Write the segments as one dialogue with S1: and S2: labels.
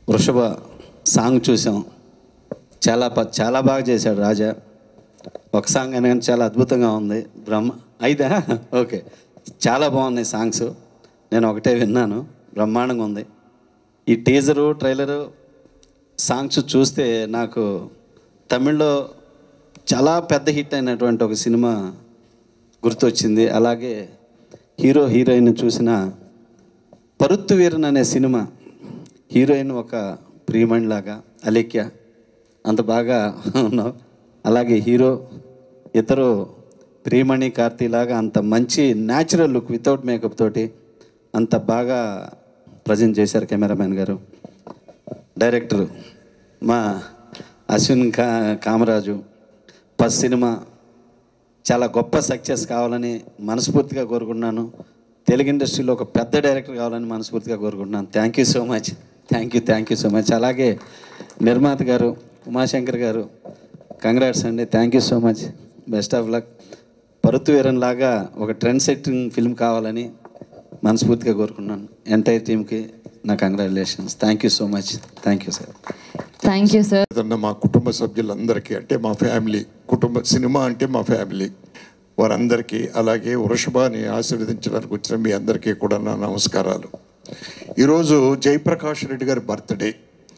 S1: వృషభ సాంగ్ చూసాం. చాలా బాగా చేశాడు రాజా. ఒక సాంగ్ అయినా కానీ చాలా అద్భుతంగా ఉంది. అయిదా ఓకే, చాలా బాగున్నాయి సాంగ్స్. నేను ఒకటే విన్నాను, బ్రహ్మాండంగా ఉంది. ఈ టీజరు ట్రైలరు సాంగ్స్ చూస్తే నాకు తమిళ్లో చాలా పెద్ద హిట్ అయినటువంటి ఒక సినిమా గుర్తొచ్చింది. అలాగే హీరో హీరోయిన్ చూసిన పరుత్తు వీరన్ అనే సినిమా, హీరోయిన్ ఒక ప్రియమణిలాగా అలేఖ్య, అంత బాగా ఉన్నావు. అలాగే హీరో ఇద్దరు ప్రియమణి కార్తీలాగా అంత మంచి న్యాచురల్ లుక్ వితౌట్ మేకప్ తోటి అంత బాగా ప్రజెంట్ చేశారు కెమెరామెన్ గారు. డైరెక్టరు మా అశ్విన్ కామరాజు. ఫస్ట్ సినిమా చాలా గొప్ప సక్సెస్ కావాలని మనస్ఫూర్తిగా కోరుకుంటున్నాను. తెలుగు ఇండస్ట్రీలో ఒక పెద్ద డైరెక్టర్ కావాలని మనస్ఫూర్తిగా కోరుకుంటున్నాను. Thank you so much. Thank you so much. అలాగే నిర్మాత గారు ఉమాశంకర్ గారు, కంగ్రాట్స్ అండి. Thank you so much. Best of luck. Paruthi Veeran లాగా ఒక ట్రెండ్ సెట్టింగ్ ఫిల్మ్ కావాలని మనస్ఫూర్తిగా కోరుకున్నాను. ఎంటైర్ టీమ్కి నా congratulations. Thank you so much. Thank you sir.
S2: Thank you sir.
S3: మా కుటుంబ సభ్యులందరికీ, అంటే మా ఫ్యామిలీ, సినిమా అంటే మా ఫ్యామిలీ వారందరికీ, అలాగే వృషభాని ఆశీర్వదించడానికి వచ్చిన మీ అందరికీ కూడా నా నమస్కారాలు. ఈరోజు జయప్రకాష్ రెడ్డి గారి బర్త్డే.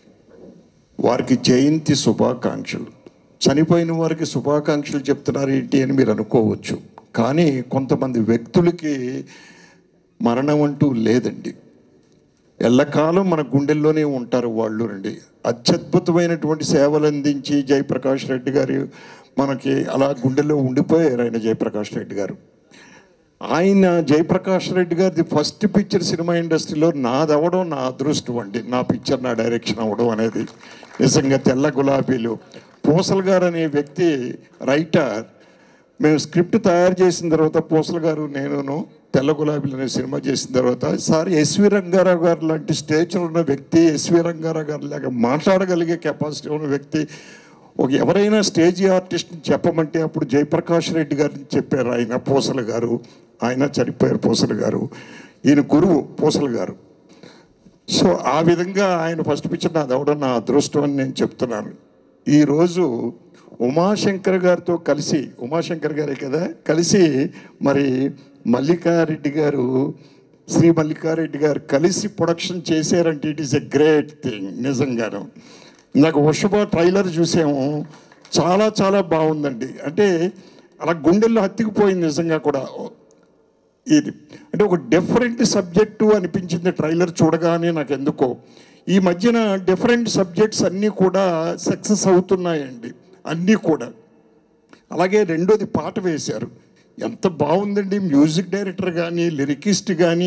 S3: వారికి జయంతి శుభాకాంక్షలు. చనిపోయిన వారికి శుభాకాంక్షలు చెప్తున్నారు ఏంటి అని మీరు అనుకోవచ్చు, కానీ కొంతమంది వ్యక్తులకి మరణం అంటూ లేదండి. ఎల్లకాలం మన గుండెల్లోనే ఉంటారు వాళ్ళు రండి. అత్యద్భుతమైనటువంటి సేవలు అందించి జయప్రకాష్ రెడ్డి గారు మనకి అలా గుండెల్లో ఉండిపోయారు. ఆయన జయప్రకాష్ రెడ్డి గారు, ఆయన జయప్రకాష్ రెడ్డి గారిది ఫస్ట్ పిక్చర్ సినిమా ఇండస్ట్రీలో నాది అవ్వడం నా అదృష్టం అండి. నా పిక్చర్ నా డైరెక్షన్ అవ్వడం అనేది నిజంగా. తెల్ల గులాబీలు పూసల్ గారు అనే వ్యక్తి రైటర్. మేము స్క్రిప్ట్ తయారు చేసిన తర్వాత పూసల్ గారు నేను తెల్ల గులాబీలు అనే సినిమా చేసిన తర్వాత, సార్ ఎస్వి రంగారావు గారు లాంటి స్టేజ్లో ఉన్న వ్యక్తి, ఎస్వి రంగారావు గారు లాగా మాట్లాడగలిగే కెపాసిటీ ఉన్న వ్యక్తి ఎవరైనా స్టేజీ ఆర్టిస్ట్ని చెప్పమంటే అప్పుడు జయప్రకాష్ రెడ్డి గారిని చెప్పారు. ఆయన పూసల్ గారు, ఆయన చనిపోయారు పూసల్ గారు, ఈయన గురువు పూసల్ గారు. సో ఆ విధంగా ఆయన ఫస్ట్ పిక్చర్ నాది అవడం నా అదృష్టం అని నేను చెప్తున్నాను. ఈరోజు ఉమాశంకర్ గారితో కలిసి, ఉమాశంకర్ గారే కదా, కలిసి మరి మల్లికారెడ్డి గారు, శ్రీ మల్లికారెడ్డి గారు కలిసి ప్రొడక్షన్ చేశారంటే it is a great thing నిజంగాను. నాకు వృషభ ట్రైలర్ చూసాము, చాలా చాలా బాగుందండి. అంటే అలా గుండెల్లో హత్తుకుపోయింది నిజంగా కూడా. ఇది అంటే ఒక డిఫరెంట్ సబ్జెక్టు అనిపించింది ట్రైలర్ చూడగానే నాకు ఎందుకో. ఈ మధ్యన డిఫరెంట్ సబ్జెక్ట్స్ అన్నీ కూడా సక్సెస్ అవుతున్నాయండి, అన్నీ కూడా. అలాగే రెండోది పాట వేశారు, ఎంత బాగుందండి. మ్యూజిక్ డైరెక్టర్ కానీ, లిరికిస్ట్ కానీ,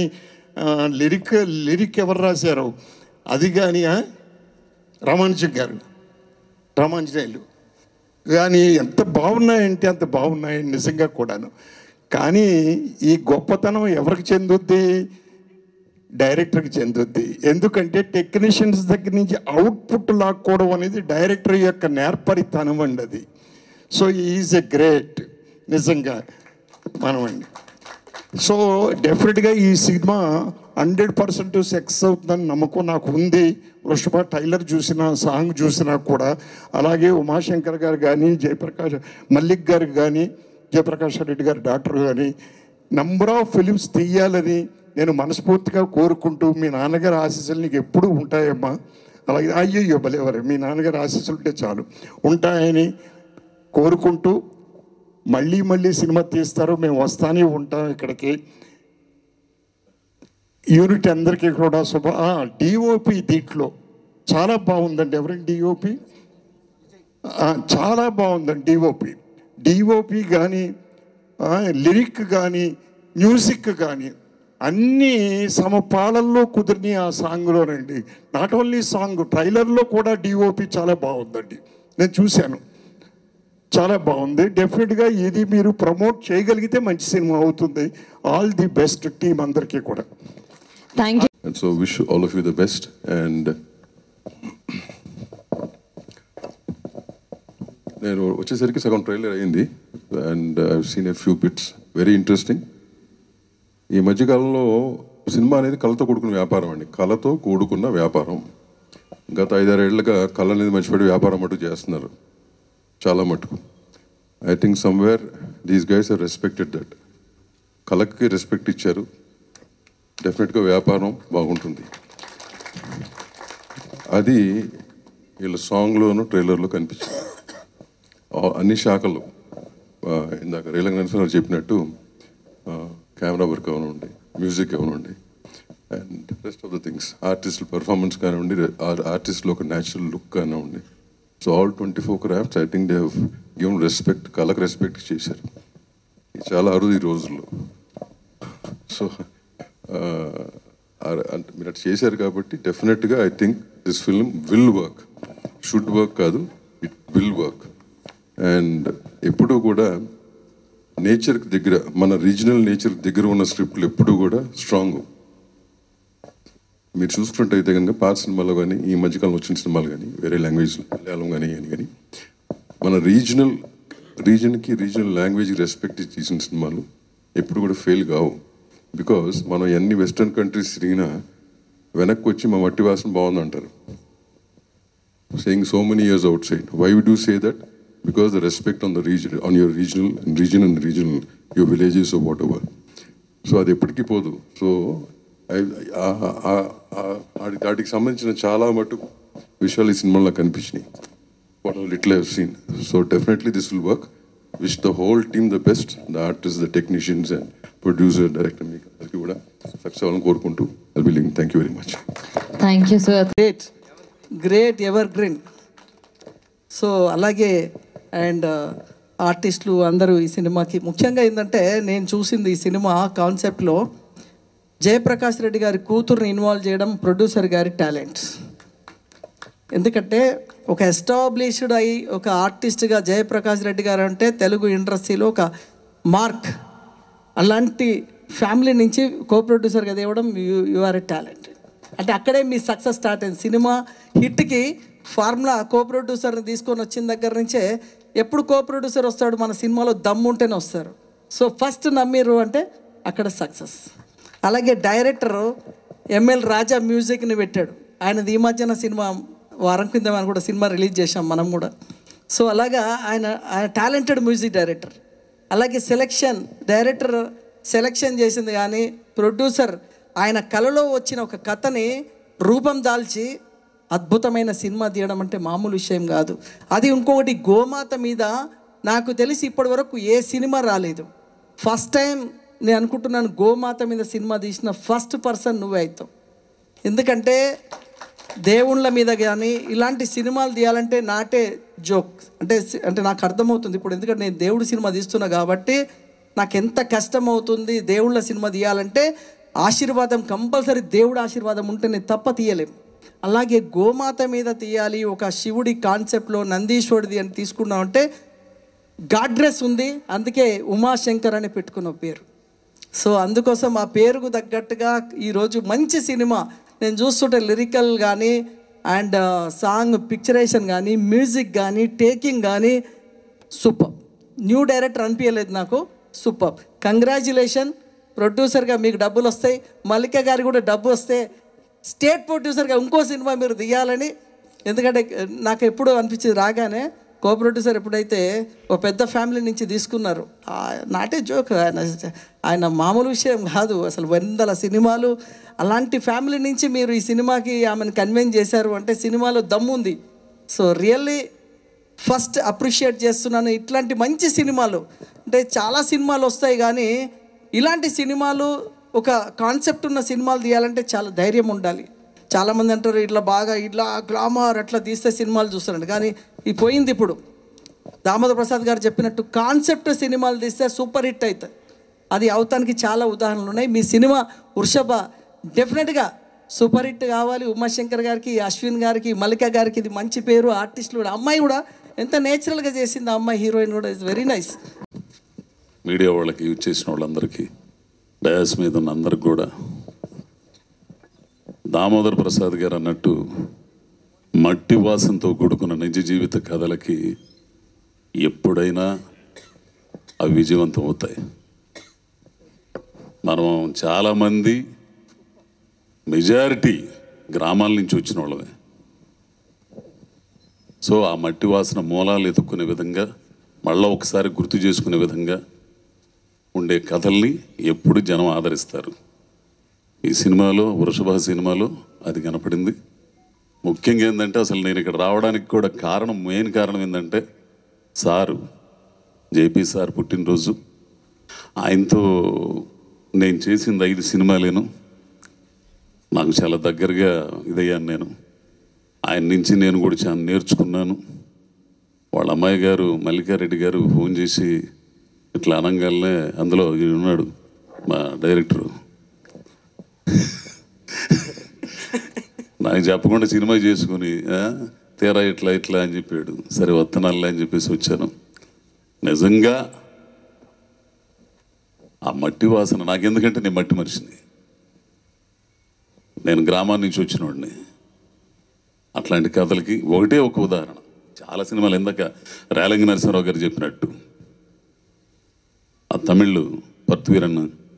S3: లిరిక్ ఎవరు రాశారో అది కానీ రామాంజనేయులు కానీ ఎంత బాగున్నాయంటే అంత బాగున్నాయండి నిజంగా కూడాను. కానీ ఈ గొప్పతనం ఎవరికి చెందుద్ది? డైరెక్టర్కి చెందుద్ది. ఎందుకంటే టెక్నీషియన్స్ దగ్గర నుంచి అవుట్పుట్ లాక్కోవడం అనేది డైరెక్టర్ యొక్క నేర్పరితనం అండి అది. సో ఈజ్ ఎ గ్రేట్ నిజంగా మనమండి. సో డెఫినెట్గా ఈ సినిమా 100% సక్సెస్ అవుతుందని నమ్మకం నాకు ఉంది. వృషభ ట్రైలర్ చూసినా, సాంగ్ చూసినా కూడా. అలాగే ఉమాశంకర్ గారు కానీ, మల్లిక్ గారు కానీ, జయప్రకాష్ రెడ్డి గారు డాక్టర్ కానీ నంబర్ ఆఫ్ ఫిలిమ్స్ తీయాలని నేను మనస్ఫూర్తిగా కోరుకుంటూ, మీ నాన్నగారి ఆశీస్సులు నీకు ఎప్పుడూ ఉంటాయమ్మా. అలాగే అయ్యయ్యో భలేవారు, మీ నాన్నగారి ఆశీస్సులు ఉంటే చాలు ఉంటాయని కోరుకుంటూ, మళ్ళీ సినిమా తీస్తారు, మేము వస్తానే ఉంటాం ఇక్కడికి. యూనిట్ అందరికీ కూడా డిఓపి దీంట్లో చాలా బాగుందండి. ఎవరండి డిఓపి? చాలా బాగుందండి డిఓపి కానీ, లిరిక్ కానీ, మ్యూజిక్ కానీ అన్నీ సమపాళల్లో కుదిరిని ఆ సాంగ్లోనండి. నాట్ ఓన్లీ సాంగ్, ట్రైలర్లో కూడా డిఓపి చాలా బాగుందండి. నేను చూశాను, చాలా బాగుంది. డెఫినెట్గా ఇది మీరు ప్రమోట్ చేయగలిగితే మంచి సినిమా అవుతుంది. ఆల్ ది బెస్ట్ టీం అందరికీ కూడా.
S2: Thank you.
S4: And so wish all of you the best. And నేను వచ్చేసరికి సగం ట్రైలర్ అయింది. And I've seen a few bits, very interesting. ఈ మధ్యకాలంలో సినిమా అనేది కళతో కూడుకున్న వ్యాపారం అండి, కళతో కూడుకున్న వ్యాపారం. గత 5-6 ఏళ్ళుగా కళ అనేది మర్చిపోయి వ్యాపారం మటుకు చేస్తున్నారు, చాలా మటుకు. I think somewhere these guys are respected that. కళకి రెస్పెక్ట్ ఇచ్చారు, డెఫినెట్గా వ్యాపారం బాగుంటుంది. అది వీళ్ళ సాంగ్లోను ట్రైలర్లో కనిపించింది. అన్ని శాఖలు ఇందాక రేలంగ నరసింహారావు చెప్పినట్టు కెమెరా వర్క్ అవనండి, మ్యూజిక్ అవనండి, and rest of the things, ఆర్టిస్టుల పర్ఫార్మెన్స్ కానివ్వండి, ఆర్టిస్ట్లో ఒక న్యాచురల్ లుక్ కానివ్వండి. So all 24 crafts I think they have given respect, కళకు రెస్పెక్ట్ చేశారు. ఇది చాలా అరుదు ఈ రోజుల్లో. సో అంటే మీరు అట్లా చేశారు కాబట్టి డెఫినెట్గా I think this film will work, should work కాదు, ఇట్ విల్ వర్క్. అండ్ ఎప్పుడూ కూడా నేచర్కి దగ్గర, మన రీజనల్ నేచర్కి దగ్గర ఉన్న స్క్రిప్ట్లు ఎప్పుడూ కూడా స్ట్రాంగ్. మీరు చూసుకుంటే కనుక పాత సినిమాలో కానీ, ఈ మధ్యకాలంలో వచ్చిన సినిమాలు కానీ, వేరే లాంగ్వేజ్ మలయాళం కానీ కానీ మన రీజనల్ లాంగ్వేజ్కి రెస్పెక్ట్ తీసిన సినిమాలు ఎప్పుడు కూడా ఫెయిల్ కావు. బికాస్ మనం ఎన్ని వెస్టర్న్ కంట్రీస్ తిరిగినా వెనక్కి వచ్చి మా మట్టి వాసన బాగుంది అంటారు, saying so many years outside. Why would you say that? Because the respect on the region, on your regional, your villages or whatever. So అది ఎప్పటికీ పోదు. సో వాటికి సంబంధించిన చాలా మటు విషయాలు ఈ సినిమాలో కనిపించినాయి. What all little I have seen. So definitely this will work. Wish the whole team the best, the artist, the technicians and producer, director, మీకు అందరికీ కూడా సక్సెస్ అవ్వాలని కోరుకుంటూ thank you very much.
S2: Thank you sir.
S5: Great evergreen. So అలాగే and ఆర్టిస్టులు అందరూ ఈ సినిమాకి ముఖ్యంగా ఏంటంటే, నేను చూసింది ఈ సినిమా కాన్సెప్ట్లో జయప్రకాష్ రెడ్డి గారి కూతుర్ని ఇన్వాల్వ్ చేయడం ప్రొడ్యూసర్ గారి టాలెంట్. ఎందుకంటే ఒక ఎస్టాబ్లిష్డ్ అయ్యి ఒక ఆర్టిస్ట్గా జయప్రకాష్ రెడ్డి గారు అంటే తెలుగు ఇండస్ట్రీలో ఒక మార్క్. అలాంటి ఫ్యామిలీ నుంచి కో ప్రొడ్యూసర్గా తేవడం యు ఆర్ ఎ టాలెంట్. అంటే అక్కడే మీ సక్సెస్ స్టార్ట్ అయింది. సినిమా హిట్కి ఫార్ములా కో ప్రొడ్యూసర్ని తీసుకొని వచ్చిన దగ్గర నుంచే, ఎప్పుడు కో ప్రొడ్యూసర్ వస్తాడు మన సినిమాలో దమ్ము ఉంటేనే వస్తారు. సో ఫస్ట్ నమ్మిరు అంటే అక్కడ సక్సెస్. అలాగే డైరెక్టర్ ఎంఎల్ రాజా మ్యూజిక్ని పెట్టాడు. ఆయనది ఈ మధ్యన సినిమా వారం కింద మనం కూడా సినిమా రిలీజ్ చేశాం మనం కూడా. సో అలాగా ఆయన టాలెంటెడ్ మ్యూజిక్ డైరెక్టర్. అలాగే డైరెక్టర్ సెలెక్షన్ చేసింది, కానీ ప్రొడ్యూసర్ ఆయన కళలో వచ్చిన ఒక కథని రూపం దాల్చి అద్భుతమైన సినిమా తీయడం అంటే మామూలు విషయం కాదు. అది ఇంకొకటి, గోమాత మీద నాకు తెలిసి ఇప్పటి వరకు ఏ సినిమా రాలేదు. ఫస్ట్ టైం నేను అనుకుంటున్నాను, గోమాత మీద సినిమా తీసిన ఫస్ట్ పర్సన్ నువ్వే అవుతావు. ఎందుకంటే దేవుళ్ళ మీద కానీ ఇలాంటి సినిమాలు తీయాలంటే నాటే జోక్ అంటే నాకు అర్థమవుతుంది ఇప్పుడు. ఎందుకంటే నేను దేవుడి సినిమా తీస్తున్నా కాబట్టి నాకు ఎంత కష్టం అవుతుంది. దేవుళ్ళ సినిమా తీయాలంటే ఆశీర్వాదం కంపల్సరీ, దేవుడి ఆశీర్వాదం ఉంటేనే తప్ప తీయలేము. అలాగే గోమాత మీద తీయాలి, ఒక శివుడి కాన్సెప్ట్లో నందీశ్వరుడిది అని తీసుకున్నామంటే గాడ్రెస్ ఉంది, అందుకే ఉమాశంకర్ అని పెట్టుకున్న పేరు. సో అందుకోసం ఆ పేరుకు తగ్గట్టుగా ఈరోజు మంచి సినిమా నేను చూస్తుంటే, లిరికల్ కానీ అండ్ సాంగ్ పిక్చరేషన్ కానీ మ్యూజిక్ కానీ టేకింగ్ కానీ సూపర్. న్యూ డైరెక్టర్ అనిపించలేదు నాకు, సూపర్. కంగ్రాచ్యులేషన్. ప్రొడ్యూసర్గా మీకు డబ్బులు వస్తాయి, మల్లిక గారు కూడా డబ్బు వస్తే స్టేట్ ప్రొడ్యూసర్గా ఇంకో సినిమా మీరు తీయాలని. ఎందుకంటే నాకు ఎప్పుడు అనిపించేది, రాగానే కో ప్రొడ్యూసర్ ఎప్పుడైతే ఒక పెద్ద ఫ్యామిలీ నుంచి తీసుకున్నారు, నాటే జోక్, ఆయన మామూలు విషయం కాదు అసలు, 100 సినిమాలు. అలాంటి ఫ్యామిలీ నుంచి మీరు ఈ సినిమాకి ఆమెను కన్విన్స్ చేశారు అంటే సినిమాలో దమ్ముంది. సో రియల్లీ ఫస్ట్ అప్రిషియేట్ చేస్తున్నాను. ఇట్లాంటి మంచి సినిమాలు అంటే చాలా సినిమాలు వస్తాయి, కానీ ఇలాంటి సినిమాలు, ఒక కాన్సెప్ట్ ఉన్న సినిమాలు తీయాలంటే చాలా ధైర్యం ఉండాలి. చాలామంది అంటారు ఇట్లా బాగా ఇట్లా గ్లామర్ అట్లా తీస్తే సినిమాలు చూస్తారండి, కానీ ఇది పోయింది. ఇప్పుడు దామోదర్ ప్రసాద్ గారు చెప్పినట్టు కాన్సెప్ట్ సినిమాలు తీస్తే సూపర్ హిట్ అవుతుంది. అది అవతానికి చాలా ఉదాహరణలు ఉన్నాయి. మీ సినిమా వృషభ డెఫినెట్గా సూపర్ హిట్ కావాలి. ఉమాశంకర్ గారికి, అశ్విన్ గారికి, మల్లిక గారికి ఇది మంచి పేరు. ఆర్టిస్టులు కూడా, అమ్మాయి కూడా ఎంత నేచురల్గా చేసింది ఆ అమ్మాయి, హీరోయిన్ కూడా ఇస్ వెరీ నైస్.
S6: మీడియా వాళ్ళకి యూజ్ చేసిన వాళ్ళందరికీ, డయాస్ మీద ఉన్న అందరికి కూడా, దామోదర్ ప్రసాద్ గారు అన్నట్టు మట్టి వాసనతో కూడుకున్న నిజ జీవిత కథలకి ఎప్పుడైనా అవి విజయవంతం అవుతాయి. మనం చాలామంది మెజారిటీ గ్రామాల నుంచి వచ్చిన వాళ్ళమే. సో ఆ మట్టి వాసన మూలాలు ఎదుక్కునే విధంగా మళ్ళీ ఒకసారి గుర్తు చేసుకునే విధంగా ఉండే కథల్ని ఎప్పుడు జనం ఆదరిస్తారు. ఈ సినిమాలో వృషభ సినిమాలో అది కనపడింది. ముఖ్యంగా ఏంటంటే అసలు నేను ఇక్కడ రావడానికి కూడా కారణం, మెయిన్ కారణం ఏంటంటే సారు జేపీ సార్ పుట్టినరోజు. ఆయనతో నేను చేసింది 5 సినిమాలేను. నాకు చాలా దగ్గరగా ఇదయ్యాను నేను. ఆయన నుంచి నేను కూడా చాలా నేర్చుకున్నాను. వాళ్ళ అమ్మాయి గారు మల్లికారెడ్డి గారు ఫోన్ చేసి ఇట్లా అనంగానే, అందులో ఉన్నాడు మా డైరెక్టరు, నాకు చెప్పకుండా సినిమా చేసుకుని తీరా ఇట్లా ఇట్లా అని చెప్పాడు. సరే వత్తనాలే అని చెప్పేసి వచ్చాను. నిజంగా ఆ మట్టి వాసన నాకెందుకంటే నేను మట్టి మనిషిని, నేను గ్రామాన్ని నుంచి వచ్చినోడిని. అట్లాంటి కథలకి ఒకటే ఒక ఉదాహరణ. చాలా సినిమాలు ఇందాక రేలంగి నరసింహారావు గారు చెప్పినట్టు ఆ తమిళ్ పర్తివీరన్న,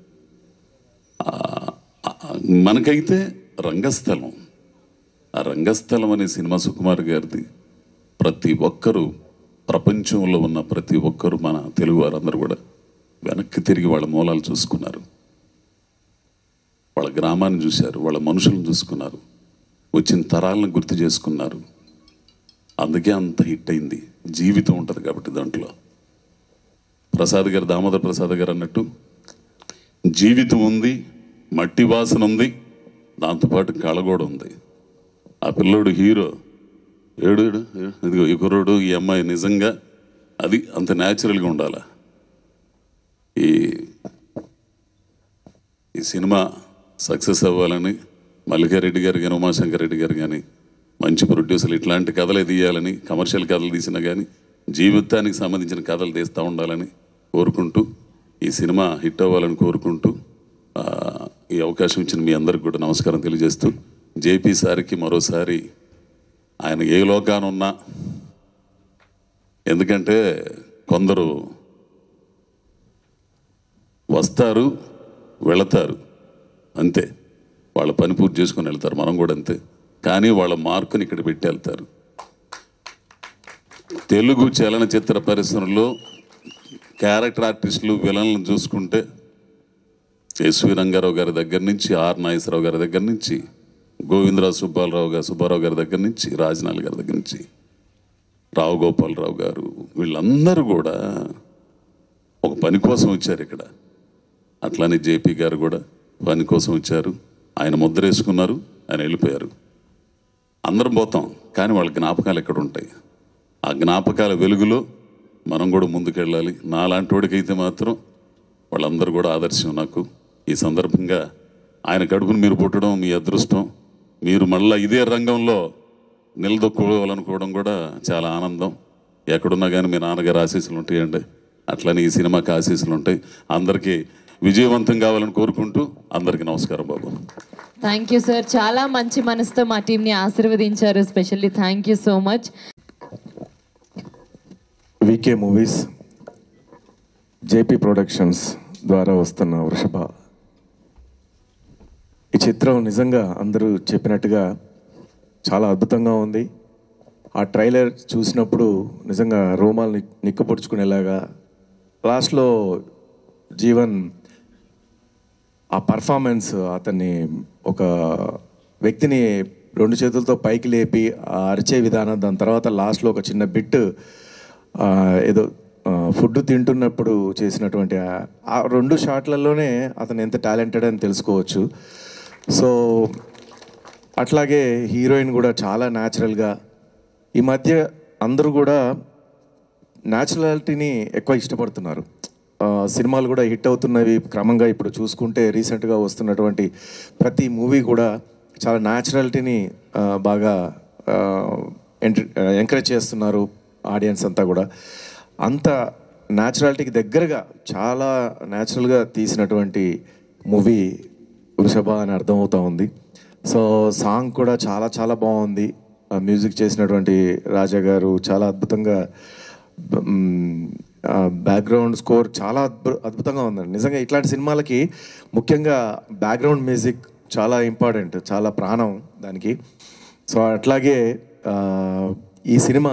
S6: మనకైతే రంగస్థలం, ఆ రంగస్థలం అనే సినిమా సుకుమార్ గారిది. ప్రతి ఒక్కరూ, ప్రపంచంలో ఉన్న ప్రతి ఒక్కరూ, మన తెలుగు వారందరూ కూడా వెనక్కి తిరిగి వాళ్ళ మూలాలు చూసుకున్నారు, వాళ్ళ గ్రామాన్ని చూశారు, వాళ్ళ మనుషులను చూసుకున్నారు, వచ్చిన తరాలను గుర్తు చేసుకున్నారు. అందుకే అంత హిట్ అయింది. జీవితం ఉంటుంది కాబట్టి దాంట్లో. ప్రసాద్ గారు, దామోదర్ ప్రసాద్ గారు అన్నట్టు జీవితం ఉంది, మట్టి వాసన ఉంది, దాంతోపాటు కళ కూడా ఉంది. ఆ పిల్లోడు హీరో, ఏడు ఇదిగో ఈ కుర్రోడు, ఈ అమ్మాయి నిజంగా అది అంత న్యాచురల్గా ఉండాలి. ఈ సినిమా సక్సెస్ అవ్వాలని మల్లికారెడ్డి గారు కానీ, ఉమాశంకర్ రెడ్డి గారు కానీ, మంచి ప్రొడ్యూసర్లు ఇట్లాంటి కథలే తీయాలని, కమర్షియల్ కథలు తీసినా కానీ జీవితానికి సంబంధించిన కథలు తీస్తూ ఉండాలని కోరుకుంటూ, ఈ సినిమా హిట్ అవ్వాలని కోరుకుంటూ, ఈ అవకాశం ఇచ్చిన మీ అందరికి కూడా నమస్కారం తెలియజేస్తూ, జేపీ సార్కి మరోసారి ఆయన ఏ లోకానున్నా, ఎందుకంటే కొందరు వస్తారు వెళతారు అంతే, వాళ్ళ పని పూర్తి చేసుకొని వెళ్తారు, మనం కూడా అంతే. కానీ వాళ్ళ మార్కుని ఇక్కడ పెట్టి వెళ్తారు. తెలుగు చలనచిత్ర పరిశ్రమలో క్యారెక్టర్ ఆర్టిస్టులు, విలన్లను చూసుకుంటే ఎస్వి రంగారావు గారి దగ్గర నుంచి, ఆర్ నాగేశ్వరరావు గారి దగ్గర నుంచి, గోవిందరావు సుబ్బారావు గారి దగ్గర నుంచి, రాజనాల్ గారి దగ్గర నుంచి, రావు గోపాలరావు గారు, వీళ్ళందరూ కూడా ఒక పని కోసం వచ్చారు ఇక్కడ. అట్లానే జేపీ గారు కూడా పని కోసం వచ్చారు. ఆయన ముద్ర వేసుకున్నారు, ఆయన వెళ్ళిపోయారు. అందరం పోతాం, కానీ వాళ్ళ జ్ఞాపకాలు ఎక్కడ ఉంటాయి? ఆ జ్ఞాపకాల వెలుగులో మనం కూడా ముందుకెళ్ళాలి. నాలాంటి వాడికైతే మాత్రం వాళ్ళందరూ కూడా ఆదర్శం నాకు. ఈ సందర్భంగా ఆయన కడుపును మీరు పుట్టడం మీ అదృష్టం. మీరు మళ్ళీ ఇదే రంగంలో నిలదొక్కోవాలనుకోవడం కూడా చాలా ఆనందం. ఎక్కడున్నా కానీ మీ నాన్నగారు ఆశీస్సులు ఉంటాయండి, అట్లనే ఈ సినిమాకి ఆశీస్సులు ఉంటాయి. అందరికీ విజయవంతం కావాలని కోరుకుంటూ అందరికీ నమస్కారం బాబు.
S2: థ్యాంక్ యూ సార్, చాలా మంచి మనసుతో మా టీంని ఆశీర్వదించారు. Specially thank you so much.
S7: VK movies, JP productions ద్వారా వస్తున్న వృషభ, ఈ చిత్రం నిజంగా అందరూ చెప్పినట్టుగా చాలా అద్భుతంగా ఉంది. ఆ ట్రైలర్ చూసినప్పుడు నిజంగా రోమాలు నిక్కపొడుచుకునేలాగా, లాస్ట్లో జీవన్ ఆ పర్ఫార్మెన్స్, అతన్ని ఒక వ్యక్తిని 2 చేతులతో పైకి లేపి ఆ అరిచే విధానం, దాని తర్వాత లాస్ట్లో ఒక చిన్న బిట్ ఏదో ఫుడ్ తింటున్నప్పుడు చేసినటువంటి ఆ 2 షాట్లలోనే అతను ఎంత టాలెంటెడ్ అని తెలుసుకోవచ్చు. సో అట్లాగే హీరోయిన్ కూడా చాలా న్యాచురల్గా, ఈ మధ్య అందరూ కూడా న్యాచురాలిటీని ఎక్కువ ఇష్టపడుతున్నారు. సినిమాలు కూడా హిట్ అవుతున్నవి క్రమంగా. ఇప్పుడు చూసుకుంటే రీసెంట్గా వస్తున్నటువంటి ప్రతి మూవీ కూడా చాలా న్యాచురాలిటీని బాగా ఎంకరేజ్ చేస్తున్నారు ఆడియన్స్ అంతా కూడా. అంత న్యాచురాలిటీకి దగ్గరగా చాలా న్యాచురల్గా తీసినటువంటి మూవీ వృషభ అని అర్థమవుతూ ఉంది. సో సాంగ్ కూడా చాలా చాలా బాగుంది. మ్యూజిక్ చేసినటువంటి రాజా గారు చాలా అద్భుతంగా, బ్యాక్గ్రౌండ్ స్కోర్ చాలా అద్భుతంగా ఉందండి. నిజంగా ఇట్లాంటి సినిమాలకి ముఖ్యంగా బ్యాక్గ్రౌండ్ మ్యూజిక్ చాలా ఇంపార్టెంట్, చాలా ప్రాణం దానికి. సో అట్లాగే ఈ సినిమా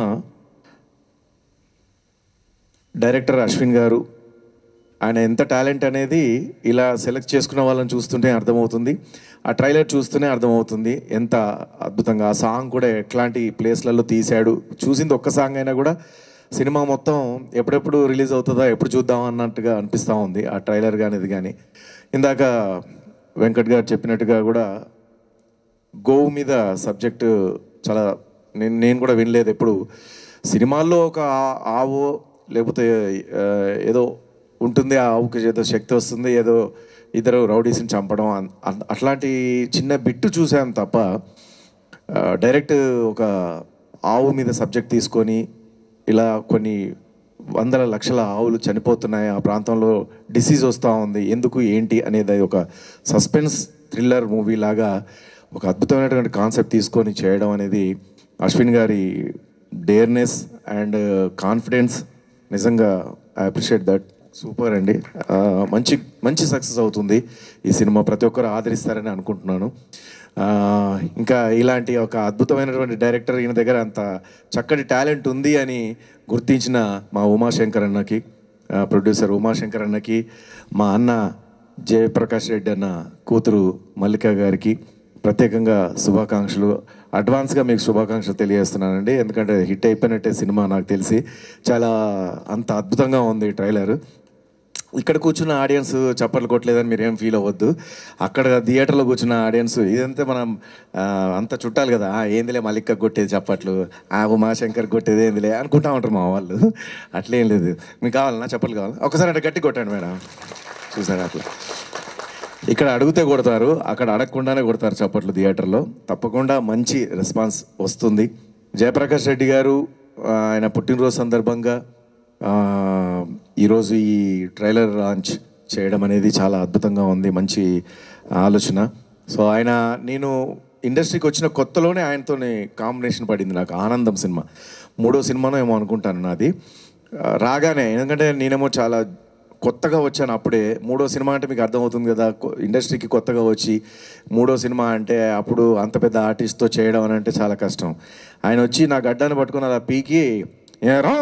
S7: డైరెక్టర్ అశ్విన్ గారు ఆయన ఎంత టాలెంట్ అనేది ఇలా సెలెక్ట్ చేసుకున్న వాళ్ళని చూస్తుంటే అర్థమవుతుంది. ఆ ట్రైలర్ చూస్తూనే అర్థమవుతుంది ఎంత అద్భుతంగా. ఆ సాంగ్ కూడా ఎట్లాంటి ప్లేస్లలో తీశాడు. చూసింది ఒక్క సాంగ్ అయినా కూడా సినిమా మొత్తం ఎప్పుడెప్పుడు రిలీజ్ అవుతుందా, ఎప్పుడు చూద్దాం అన్నట్టుగా అనిపిస్తూ ఉంది ఆ ట్రైలర్ కానీ ఇది కానీ. ఇందాక వెంకట్ గారు చెప్పినట్టుగా కూడా గోవు మీద సబ్జెక్టు చాలా నేను కూడా వినలేదు ఎప్పుడు. సినిమాల్లో ఒక ఆవో లేకపోతే ఏదో ఉంటుంది, ఆ ఆవుకి ఏదో శక్తి వస్తుంది, ఏదో ఇద్దరు రౌడీస్ని చంపడం అట్లాంటి చిన్న బిట్టు చూసాను తప్ప డైరెక్ట్ ఒక ఆవు మీద సబ్జెక్ట్ తీసుకొని ఇలా కొన్ని వందల లక్షల ఆవులు చనిపోతున్నాయి, ఆ ప్రాంతంలో డిసీజ్ వస్తూ ఉంది, ఎందుకు ఏంటి అనేది ఒక సస్పెన్స్ థ్రిల్లర్ మూవీ లాగా ఒక అద్భుతమైనటువంటి కాన్సెప్ట్ తీసుకొని చేయడం అనేది అశ్విన్ గారి డేర్నెస్ అండ్ కాన్ఫిడెన్స్. నిజంగా ఐ అప్రిషియేట్ దట్. సూపర్ అండి. మంచి మంచి సక్సెస్ అవుతుంది ఈ సినిమా. ప్రతి ఒక్కరు ఆదరిస్తారని అనుకుంటున్నాను. ఇంకా ఇలాంటి ఒక అద్భుతమైనటువంటి డైరెక్టర్ ఈయన దగ్గర అంత చక్కటి టాలెంట్ ఉంది అని గుర్తించిన మా ఉమాశంకర్ అన్నకి, ప్రొడ్యూసర్ ఉమాశంకర్ అన్నకి, మా అన్న జయప్రకాష్ రెడ్డి అన్న కూతురు మల్లిక గారికి ప్రత్యేకంగా శుభాకాంక్షలు. అడ్వాన్స్గా మీకు శుభాకాంక్షలు తెలియజేస్తున్నానండి. ఎందుకంటే హిట్ అయిపోయినట్టే సినిమా నాకు తెలిసి. చాలా అంత అద్భుతంగా ఉంది ట్రైలర్. ఇక్కడ కూర్చున్న ఆడియన్స్ చప్పట్లు కొట్టలేదని మీరు ఏం ఫీల్ అవ్వద్దు. అక్కడ థియేటర్లో కూర్చున్న ఆడియన్స్ ఇదంతా మనం అంత చుట్టాలి కదా, ఏందిలే మల్లిక కొట్టేది చప్పట్లు, ఉమాశంకర్ కొట్టేది ఏందిలే అనుకుంటా ఉంటారు మా వాళ్ళు. అట్లేం లేదు. మీకు కావాలన్నా చప్పట్లు కావాలి? ఒకసారి అంటే గట్టి కొట్టండి మేడం. చూసారా అట్లా ఇక్కడ అడిగితే కొడతారు, అక్కడ అడగకుండానే కొడతారు చప్పట్లు థియేటర్లో. తప్పకుండా మంచి రెస్పాన్స్ వస్తుంది. జయప్రకాష్ రెడ్డి గారు ఆయన పుట్టినరోజు సందర్భంగా ఈరోజు ఈ ట్రైలర్ లాంచ్ చేయడం అనేది చాలా అద్భుతంగా ఉంది. మంచి ఆలోచన. సో నేను ఇండస్ట్రీకి వచ్చిన కొత్తలోనే ఆయనతోనే కాంబినేషన్ పడింది నాకు. ఆనందం సినిమా 3వ సినిమానో ఏమో అనుకుంటాను నాది. రాగానే, ఎందుకంటే నేనేమో చాలా కొత్తగా వచ్చాను అప్పుడే. 3వ సినిమా అంటే మీకు అర్థమవుతుంది కదా, ఇండస్ట్రీకి కొత్తగా వచ్చి 3వ సినిమా అంటే అప్పుడు అంత పెద్ద ఆర్టిస్ట్తో చేయడం అని అంటే చాలా కష్టం. ఆయన వచ్చి నా గడ్డాన్ని పట్టుకుని అలా పీకి, ఏరా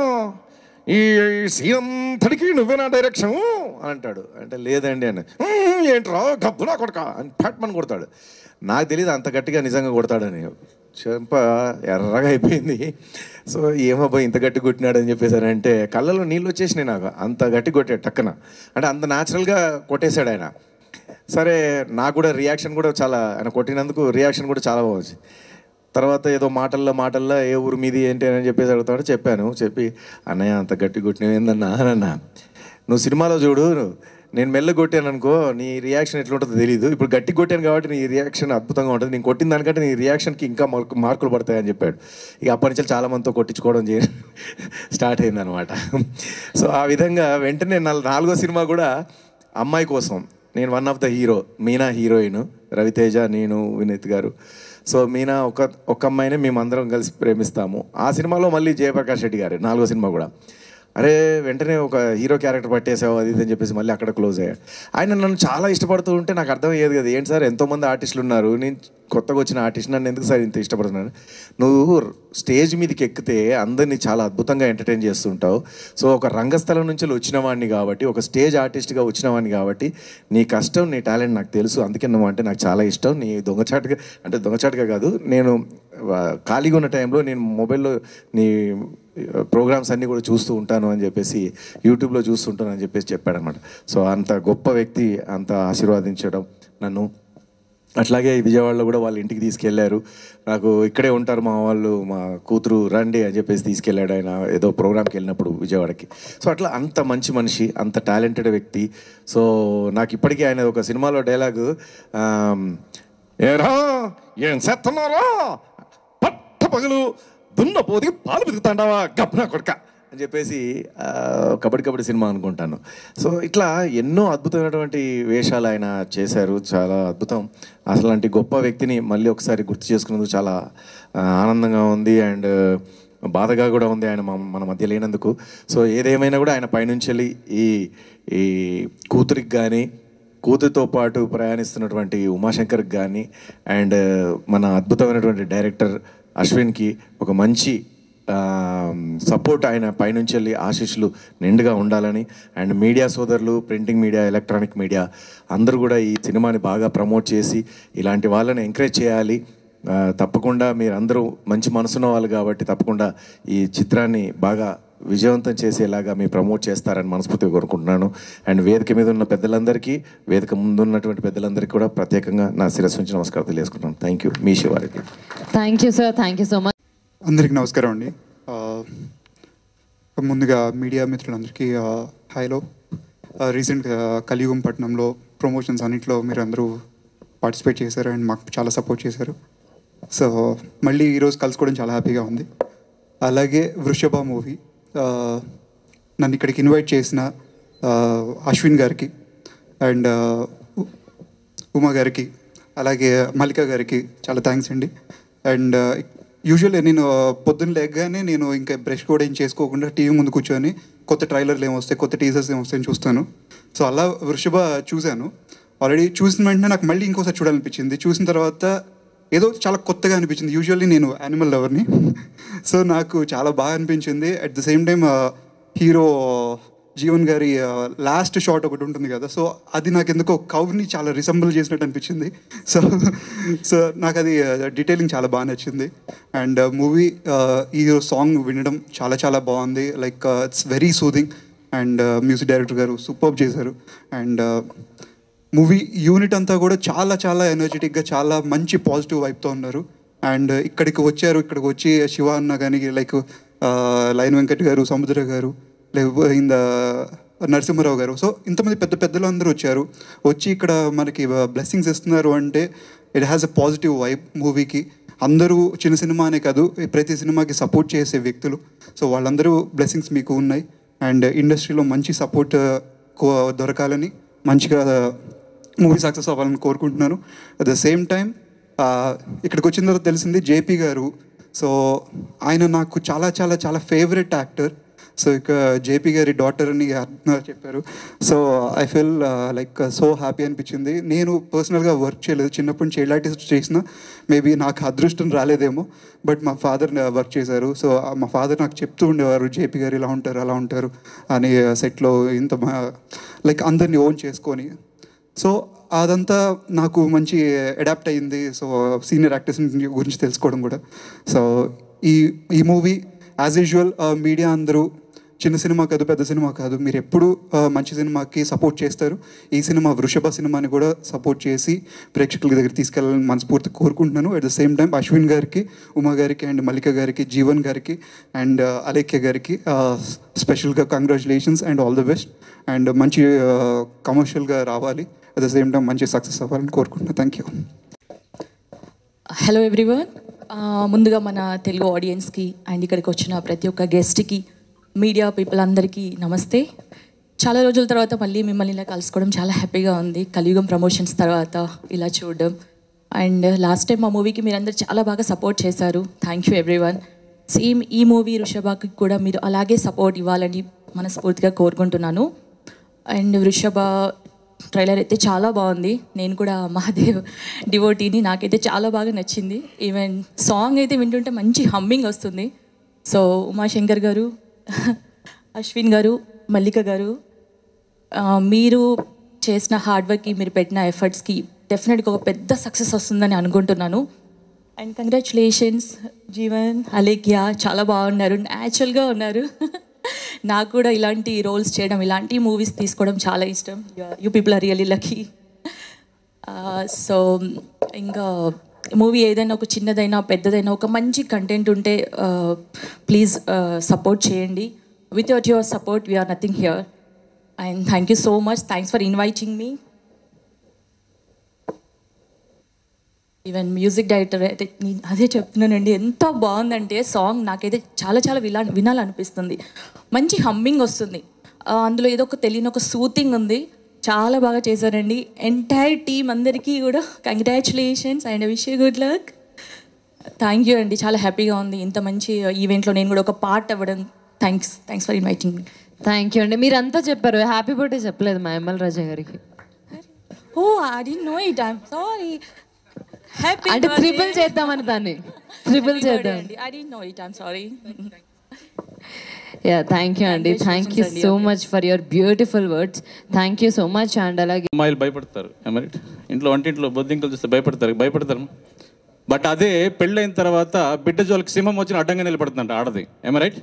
S7: ఈ సీఎం తడికి నువ్వేనా డైరెక్షన్ అంటాడు. అంటే లేదండి అని. ఏంట్రా గబ్బునా కొడక అని ఫ్యాట్మని కొడతాడు. నాకు తెలియదు అంత గట్టిగా నిజంగా కొడతాడని. చెంప ఎర్రగా అయిపోయింది. సో ఏమబ్బా ఇంత గట్టి కొట్టినాడని చెప్పేసారంటే కళ్ళలో నీళ్ళు వచ్చేసినాయి నాకు. అంత గట్టి కొట్టాడు టక్కన. అంటే అంత న్యాచురల్గా కొట్టేశాడు ఆయన. సరే నాకు కూడా రియాక్షన్ కూడా చాలా, ఆయన కొట్టినందుకు రియాక్షన్ కూడా చాలా బాగుంది. తర్వాత ఏదో మాటల్లో ఏ ఊరు మీది ఏంటి అని చెప్పేసి అడుగుతాడు. చెప్పాను. చెప్పి అన్నయ్య అంత గట్టి కొట్టినవి ఏందన్నా అన్న, నువ్వు సినిమాలో చూడు, నేను మెల్ల కొట్టాను అనుకో నీ రియాక్షన్ ఎట్లా ఉంటుందో తెలియదు, ఇప్పుడు గట్టి కొట్టాను కాబట్టి నీ రియాక్షన్ అద్భుతంగా ఉంటుంది, నేను కొట్టిన దానికంటే నీ రియాక్షన్కి ఇంకా మార్కులు పడతాయని చెప్పాడు. ఇక అప్పటి నుంచి చాలా మందితో కొట్టించుకోవడం స్టార్ట్ అయిందనమాట. సో ఆ విధంగా వెంటనే 4వ సినిమా కూడా అమ్మాయి కోసం నేను one of the hero, Meena heroine, Ravi Teja, నేను, వినీత్ గారు. సో మీనా ఒక అమ్మాయినే మేమందరం కలిసి ప్రేమిస్తాము. ఆ సినిమాలో మళ్ళీ జయప్రకాష్ రెడ్డి గారు 4వ సినిమా కూడా. అరే వెంటనే ఒక హీరో క్యారెక్టర్ పట్టేసావు అది ఇది అని చెప్పేసి మళ్ళీ అక్కడ క్లోజ్ అయ్యాడు. ఆయన నన్ను చాలా ఇష్టపడుతూ ఉంటే నాకు అర్థమయ్యేది కదా, ఏంటి సార్ ఎంతోమంది ఆర్టిస్టులు ఉన్నారు, నేను కొత్తగా వచ్చిన ఆర్టిస్ట్, నన్ను ఎందుకు సార్ ఇంత ఇష్టపడుతున్నాను? నువ్వు స్టేజ్ మీదకి ఎక్కితే అందరినీ చాలా అద్భుతంగా ఎంటర్టైన్ చేస్తుంటావు. సో ఒక రంగస్థలం నుంచి వచ్చిన వాడిని కాబట్టి, ఒక స్టేజ్ ఆర్టిస్ట్గా వచ్చిన వాడిని కాబట్టి నీ కష్టం, నీ టాలెంట్ నాకు తెలుసు, అందుకే నువ్వు అంటే నాకు చాలా ఇష్టం. నీ దొంగచాటుగా కాదు, నేను ఖాళీగా ఉన్న టైంలో నేను మొబైల్లో నీ ప్రోగ్రామ్స్ అన్నీ కూడా చూస్తూ ఉంటాను అని చెప్పేసి, యూట్యూబ్లో చూస్తుంటాను అని చెప్పేసి చెప్పాడనమాట. సో అంత గొప్ప వ్యక్తి, అంత ఆశీర్వాదించడం నన్ను. అట్లాగే విజయవాడలో కూడా వాళ్ళ ఇంటికి తీసుకెళ్లారు. నాకు ఇక్కడే ఉంటారు మా వాళ్ళు, మా కూతురు రండి అని చెప్పేసి తీసుకెళ్ళాడు ఆయన ఏదో ప్రోగ్రామ్కి వెళ్ళినప్పుడు విజయవాడకి. సో అట్లా అంత మంచి మనిషి, అంత టాలెంటెడ్ వ్యక్తి. సో నాకు ఇప్పటికీ ఆయన ఒక సినిమాలో డైలాగు, ఏరా ఏం చేస్తున్నారా పట్ట పగలు దున్నపోది పాలు పిదుగుతాండావా గబ్బనా కొడక అని చెప్పేసి కబడ్డీ సినిమా అనుకుంటాను. సో ఇట్లా ఎన్నో అద్భుతమైనటువంటి వేషాలు ఆయన చేశారు. చాలా అద్భుతం. అసలాంటి గొప్ప వ్యక్తిని మళ్ళీ ఒకసారి గుర్తు చేసుకున్నందుకు చాలా ఆనందంగా ఉంది అండ్ బాధగా కూడా ఉంది ఆయన మన మధ్య లేనందుకు. సో ఏదేమైనా కూడా ఆయన పైనుంచి వెళ్ళి ఈ కూతురికి కానీ, కూతురితో పాటు ప్రయాణిస్తున్నటువంటి ఉమాశంకర్కి కానీ అండ్ మన అద్భుతమైనటువంటి డైరెక్టర్ అశ్విన్కి ఒక మంచి సపోర్ట్ ఆయన పైనుంచి వెళ్ళి ఆశీస్సులు నిండుగా ఉండాలని, అండ్ మీడియా సోదరులు, ప్రింటింగ్ మీడియా, ఎలక్ట్రానిక్ మీడియా అందరూ కూడా ఈ సినిమాని బాగా ప్రమోట్ చేసి ఇలాంటి వాళ్ళని ఎంకరేజ్ చేయాలి. తప్పకుండా మీరు అందరూ మంచి మనసున్న వాళ్ళు కాబట్టి తప్పకుండా ఈ చిత్రాన్ని బాగా విజయవంతం చేసేలాగా మీరు ప్రమోట్ చేస్తారని మనస్ఫూర్తిగా కోరుకుంటున్నాను. అండ్ వేదిక మీద ఉన్న పెద్దలందరికీ, వేదిక ముందున్నటువంటి పెద్దలందరికీ కూడా ప్రత్యేకంగా నా శిరస్సు నుంచి నమస్కారం తెలియజేసుకుంటున్నాను. Thank you. మీ Shiva Reddy.
S2: Thank you sir, thank you so much.
S8: అందరికీ నమస్కారం అండి. ముందుగా మీడియా మిత్రులందరికీ హాయ్లో. రీసెంట్గా కలియుగం పట్టణంలో ప్రమోషన్స్ అన్నింటిలో మీరు అందరూ పార్టిసిపేట్ చేశారు అండ్ మాకు చాలా సపోర్ట్ చేశారు. సో మళ్ళీ ఈరోజు కలుసుకోవడం చాలా హ్యాపీగా ఉంది. అలాగే వృషభ మూవీ నన్ను ఇక్కడికి ఇన్వైట్ చేసిన అశ్విన్ గారికి అండ్ ఉమా గారికి అలాగే మల్లిక గారికి చాలా థ్యాంక్స్ అండి. అండ్ యూజువల్లీ నేను పొద్దున్న లేకగానే నేను ఇంకా బ్రష్ కూడా ఏం చేసుకోకుండా టీవీ ముందు కూర్చొని కొత్త ట్రైలర్లు ఏమొస్తాయి, కొత్త టీజర్స్ ఏమొస్తాయని చూస్తాను. సో అలా వృషభ చూశాను. ఆల్రెడీ చూసిన వెంటనే నాకు మళ్ళీ ఇంకోసారి చూడాలనిపించింది. చూసిన తర్వాత ఏదో చాలా కొత్తగా అనిపించింది. యూజువల్లీ నేను యానిమల్ లవర్ని, సో నాకు చాలా బాగా అనిపించింది. At the same time hero Jeevan గారి లాస్ట్ షాట్ ఒకటి ఉంటుంది కదా, సో అది నాకు ఎందుకో కవ్ని చాలా రిసెంబుల్ చేసినట్టు అనిపించింది. సో నాకు అది డీటెయిలింగ్ చాలా బాగా నచ్చింది. అండ్ మూవీ ఈ సాంగ్ వినడం చాలా చాలా బాగుంది. Like it's very soothing. And music director గారు సూపర్బ్ చేశారు. అండ్ మూవీ యూనిట్ అంతా కూడా చాలా చాలా ఎనర్జెటిక్గా, చాలా మంచి పాజిటివ్ వైబ్తో ఉన్నారు. అండ్ ఇక్కడికి వచ్చి శివ అన్న కానీ, లైక్ లైన్ వెంకట్ గారు, సముద్ర గారు, లేకపోతే నరసింహారావు గారు, సో ఇంతమంది పెద్ద పెద్దలు అందరూ వచ్చి ఇక్కడ మనకి బ్లెస్సింగ్స్ ఇస్తున్నారు అంటే it has a positive vibe మూవీకి. అందరూ చిన్న సినిమా అనే కాదు, ప్రతి సినిమాకి సపోర్ట్ చేసే వ్యక్తులు. సో వాళ్ళందరూ బ్లెస్సింగ్స్ మీకు ఉన్నాయి. అండ్ ఇండస్ట్రీలో మంచి సపోర్ట్ దొరకాలని, మంచిగా మూవీ సక్సెస్ అవ్వాలని కోరుకుంటున్నాను. అట్ ద సేమ్ టైం ఇక్కడికి వచ్చిన తర్వాత తెలిసింది జేపీ గారు. సో ఆయన నాకు చాలా చాలా చాలా ఫేవరెట్ యాక్టర్. సో ఇక జేపీ గారి డాటర్ అని చెప్పారు. So I feel like so happy అనిపించింది. నేను పర్సనల్గా వర్క్ చేయలేదు, చిన్నప్పటి నుంచి చైల్డ్ ఆర్టిస్ట్ చేసిన, మేబీ నాకు అదృష్టం రాలేదేమో, బట్ మా ఫాదర్ వర్క్ చేశారు. సో మా ఫాదర్ నాకు చెప్తూ ఉండేవారు, జేపీ గారు ఇలా ఉంటారు అలా ఉంటారు అని, సెట్లో ఇంత లైక్ అందరినీ ఓన్ చేసుకొని. సో అదంతా నాకు మంచి అడాప్ట్ అయ్యింది. సో సీనియర్ యాక్టర్స్ గురించి తెలుసుకోవడం కూడా. సో ఈ మూవీ యాజ్ యూజువల్ మీడియా అందరూ చిన్న సినిమా కాదు, పెద్ద సినిమా కాదు, మీరు ఎప్పుడు మంచి సినిమాకి సపోర్ట్ చేస్తారు. ఈ సినిమా వృషభ సినిమాని కూడా సపోర్ట్ చేసి ప్రేక్షకుల దగ్గర తీసుకెళ్ళాలని మనస్ఫూర్తి కోరుకుంటున్నాను. At the same time Ashwin గారికి, ఉమా గారికి అండ్ మల్లిక గారికి, జీవన్ గారికి అండ్ అలేఖ్య గారికి స్పెషల్గా congratulations and all the best. And మంచి కమర్షియల్గా రావాలి, అట్ ద సేమ్ టైం మంచి సక్సెస్ అవ్వాలని కోరుకుంటున్నాను. Thank you.
S9: Hello everyone. ముందుగా మన తెలుగు ఆడియన్స్కి అండ్ ఇక్కడికి వచ్చిన ప్రతి ఒక్క గెస్ట్కి, మీడియా పీపుల్ అందరికీ నమస్తే. చాలా రోజుల తర్వాత మళ్ళీ మిమ్మల్ని ఇలా కలుసుకోవడం చాలా హ్యాపీగా ఉంది. కలియుగం ప్రమోషన్స్ తర్వాత ఇలా చూడడం. అండ్ లాస్ట్ టైం మా మూవీకి మీరందరూ చాలా బాగా సపోర్ట్ చేశారు. Thank you everyone. సేమ్ ఈ మూవీ వృషభకి కూడా మీరు అలాగే సపోర్ట్ ఇవ్వాలని మనస్ఫూర్తిగా కోరుకుంటున్నాను. అండ్ వృషభ ట్రైలర్ అయితే చాలా బాగుంది. నేను కూడా మహాదేవ్ డివోటీని, నాకైతే చాలా బాగా నచ్చింది. ఈవెన్ సాంగ్ అయితే వింటుంటే మంచి హమ్మింగ్ వస్తుంది. సో ఉమాశంకర్ గారు, అశ్విన్ గారు, మల్లిక గారు, మీరు చేసిన హార్డ్ వర్క్కి, మీరు పెట్టిన ఎఫర్ట్స్కి డెఫినెట్గా ఒక పెద్ద సక్సెస్ వస్తుందని అనుకుంటున్నాను. అండ్ కంగ్రాచులేషన్స్ జీవన్, అలేఖ్య, చాలా బాగున్నారు, న్యాచురల్గా ఉన్నారు. నాకు కూడా ఇలాంటి రోల్స్ చేయడం, ఇలాంటి మూవీస్ తీసుకోవడం చాలా ఇష్టం. You people are really lucky. So ఇంకా మూవీ ఏదైనా ఒక చిన్నదైనా పెద్దదైనా ఒక మంచి కంటెంట్ ఉంటే ప్లీజ్ సపోర్ట్ చేయండి. Without your support we are nothing here. And thank you so much. Thanks for inviting me. Even music director అయితే అదే చెప్తున్నానండి, ఎంత బాగుందంటే సాంగ్ నాకైతే చాలా చాలా వినాలనిపిస్తుంది. మంచి హమ్మింగ్ వస్తుంది, అందులో ఏదో ఒక తెలియని ఒక సూతింగ్ ఉంది. చాలా బాగా చేశారండి. ఎంటైర్ టీమ్ అందరికీ కూడా congratulations and wish you good luck. Thank you అండి, చాలా హ్యాపీగా ఉంది ఇంత మంచి ఈవెంట్లో నేను కూడా ఒక పార్ట్ అవ్వడం. Thanks for inviting me.
S2: Thank you అండి. మీరంతా చెప్పారు, హ్యాపీ బర్త్డే చెప్పలేదు మా ఎమ్మెల్ రాజా గారికి.
S9: Oh I didn't know it, I'm sorry. Happy
S2: అంటే ట్రిపుల్ చేద్దామని దాన్ని ట్రిపుల్ చేద్దాం.
S9: I didn't know it, I am sorry.
S2: Yeah thank you అండి, thank you so much for your beautiful words. Thank you so much. And అలాగే
S10: అమ్మాయిలు భయపడతారు, right? ఇంట్లో వంటింట్లో బొద్దింకలు చూస్తే భయపడతారు. బట్ అదే పెళ్ళైన తర్వాత బిడ్డ జోలికి సింహం వచ్చిన అడ్డంగా నిలబడుతుందంట ఆడది, రైట్?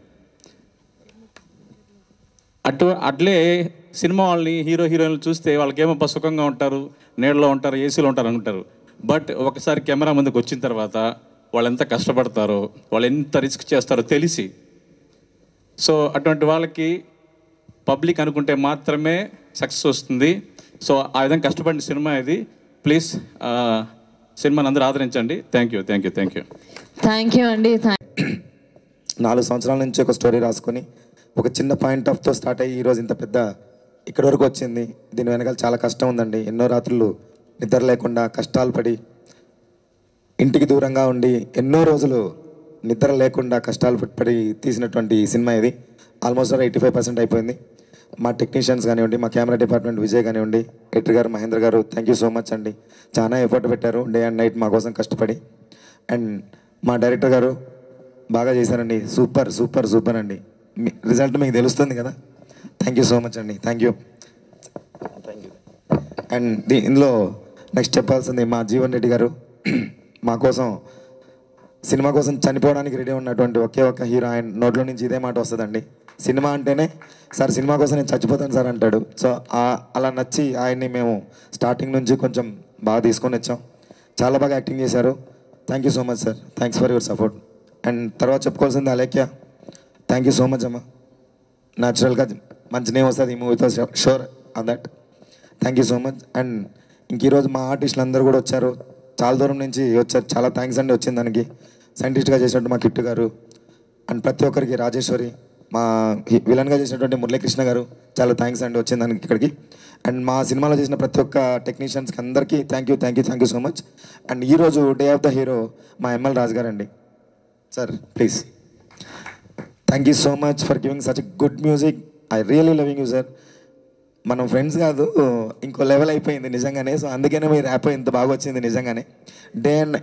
S10: అట్లే సినిమా వాళ్ళని హీరోయిన్లు చూస్తే వాళ్ళకేమో సుఖంగా ఉంటారు, నీళ్ళలో ఉంటారు, ఏసీలో ఉంటారు అనుకుంటారు. బట్ ఒకసారి కెమెరా ముందుకు వచ్చిన తర్వాత వాళ్ళు ఎంత కష్టపడతారో, వాళ్ళు ఎంత రిస్క్ చేస్తారో తెలిసి, సో అటువంటి వాళ్ళకి పబ్లిక్ అనుకుంటే మాత్రమే సక్సెస్ వస్తుంది. సో ఆ విధంగా కష్టపడిన సినిమా ఇది. ప్లీజ్ సినిమాని అందరూ ఆదరించండి. థ్యాంక్ యూ
S2: అండి.
S11: 4 సంవత్సరాల నుంచి ఒక స్టోరీ రాసుకొని ఒక చిన్న పాయింట్ ఆఫ్తో స్టార్ట్ అయ్యి ఈరోజు ఇంత పెద్ద ఇక్కడి వరకు వచ్చింది. దీని వెనకాల చాలా కష్టం ఉందండి. ఎన్నో రాత్రులు నిద్ర లేకుండా కష్టాలు పడి ఇంటికి దూరంగా ఉండి ఎన్నో రోజులు నిద్ర లేకుండా కష్టాలు పడి తీసినటువంటి సినిమా ఇది. ఆల్మోస్ట్ 85% అయిపోయింది. మా టెక్నీషియన్స్ కానివ్వండి, మా కెమెరా డిపార్ట్మెంట్ విజయ్ కానివ్వండి, ఎడిటర్ గారు మహేంద్ర గారు, థ్యాంక్ యూ సో మచ్ అండి. చాలా ఎఫర్ట్ పెట్టారు డే అండ్ నైట్ మా కోసం కష్టపడి. అండ్ మా డైరెక్టర్ గారు బాగా చేశారండి. సూపర్ అండి. రిజల్ట్ మీకు తెలుస్తుంది కదా. థ్యాంక్ యూ సో మచ్ అండి. Thank you. అండ్ ఇందులో నెక్స్ట్ చెప్పాల్సింది మా జీవన్ రెడ్డి గారు. మా కోసం సినిమా కోసం చనిపోవడానికి రెడీ ఉన్నటువంటి ఒకే ఒక్క హీరో. ఆయన నోట్లో నుంచి ఇదే మాట వస్తుందండి, సినిమా అంటేనే సార్ సినిమా కోసం నేను చచ్చిపోతాను సార్ అంటాడు. సో అలా నచ్చి ఆయన్ని మేము స్టార్టింగ్ నుంచి కొంచెం బాగా తీసుకొని వచ్చాం. చాలా బాగా యాక్టింగ్ చేశారు. Thank you so much sir. Thanks for your support. And తర్వాత చెప్పుకోవాల్సింది Alekhya. Thank you so much అమ్మ. న్యాచురల్గా మంచి నేమ్ వస్తుంది ఈ మూవీతో, sure on that. Thank you so much. And ఇంక ఈరోజు మా ఆర్టిస్టులు అందరూ కూడా వచ్చారు, చాలా దూరం నుంచి వచ్చారు. చాలా థ్యాంక్స్ అండి వచ్చిన దానికి. సైంటిస్ట్గా చేసినట్టు మా కిట్టు గారు, అండ్ ప్రతి ఒక్కరికి రాజేశ్వరి, మా విలన్గా చేసినటువంటి మురళీకృష్ణ గారు, చాలా థ్యాంక్స్ అండి వచ్చిన దానికి ఇక్కడికి. అండ్ మా సినిమాలో చేసిన ప్రతి ఒక్క టెక్నీషియన్స్కి అందరికీ thank you so much. And ఈరోజు డే ఆఫ్ ద హీరో మా ఎంఎల్ రాజు గారు అండి. Sir please, thank you so much for giving such good music. I really loving you sir. మనం ఫ్రెండ్స్ కాదు, ఇంకో లెవెల్ అయిపోయింది నిజంగానే. సో అందుకనే మీరు ర్యాప్ ఇంత బాగా వచ్చింది నిజంగానే. డే అండ్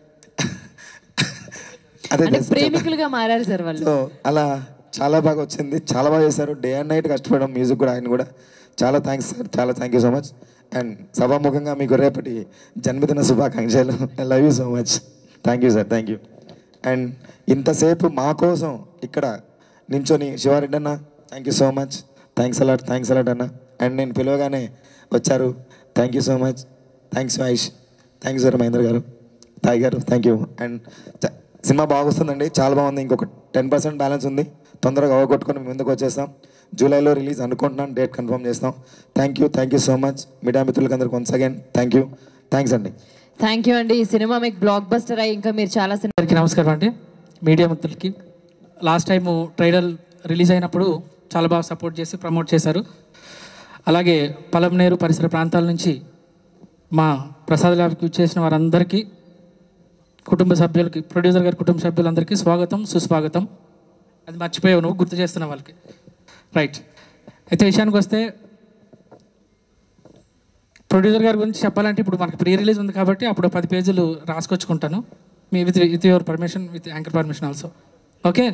S11: అదే
S2: ప్రేమికులుగా మారారు సార్ వాళ్ళు.
S11: సో అలా చాలా బాగా వచ్చింది, చాలా బాగా చేశారు. డే అండ్ నైట్ కష్టపడడం, మ్యూజిక్ కూడా ఆయన కూడా. చాలా థ్యాంక్స్ సార్, చాలా thank you so much. And సభాముఖంగా మీకు రేపటి జన్మదిన శుభాకాంక్షలు. I love you so much. Thank you sir, thank you. And ఇంతసేపు మా కోసం ఇక్కడ నించొని శివారెడ్డి అన్న, thank you so much. Thanks a lot అన్న. అండ్ నేను పిలవగానే వచ్చారు, thank you so much. Thanks Ayush, thanks sir Mahendra గారు, తాయి గారు, థ్యాంక్ యూ. అండ్ సినిమా బాగా వస్తుందండి, చాలా బాగుంది. ఇంకొక 10% బ్యాలెన్స్ ఉంది, తొందరగా అవగొట్టుకొని ముందుకు వచ్చేస్తాం. జూలైలో రిలీజ్ అనుకుంటున్నాను, డేట్ కన్ఫర్మ్ చేస్తాం. Thank you so much. Media మిత్రులకి అందరికి once again thank you. Thanks అండి.
S2: థ్యాంక్ యూ అండి. ఈ సినిమా మీకు బ్లాక్ బస్టర్ అయ్యి ఇంకా మీరు చాలా
S12: అందరికీ నమస్కారం అండి. మీడియా మిత్రులకి లాస్ట్ టైము ట్రైలర్ రిలీజ్ అయినప్పుడు చాలా బాగా సపోర్ట్ చేసి ప్రమోట్ చేశారు. అలాగే పలంనేరు పరిసర ప్రాంతాల నుంచి మా ప్రసాద్ ల్యాబ్కి చేసిన వారందరికీ, కుటుంబ సభ్యులకి, ప్రొడ్యూసర్ గారి కుటుంబ సభ్యులందరికీ స్వాగతం, సుస్వాగతం. అది మర్చిపోయావు నువ్వు, గుర్తు చేస్తున్న వాళ్ళకి, రైట్? అయితే విషయానికి వస్తే ప్రొడ్యూసర్ గారి గురించి చెప్పాలంటే ఇప్పుడు మనకి ప్రీ రిలీజ్ ఉంది కాబట్టి అప్పుడు 10 పేజీలు రాసుకొచ్చుకుంటాను, మీ with your permission, with anchor permission also. Okay,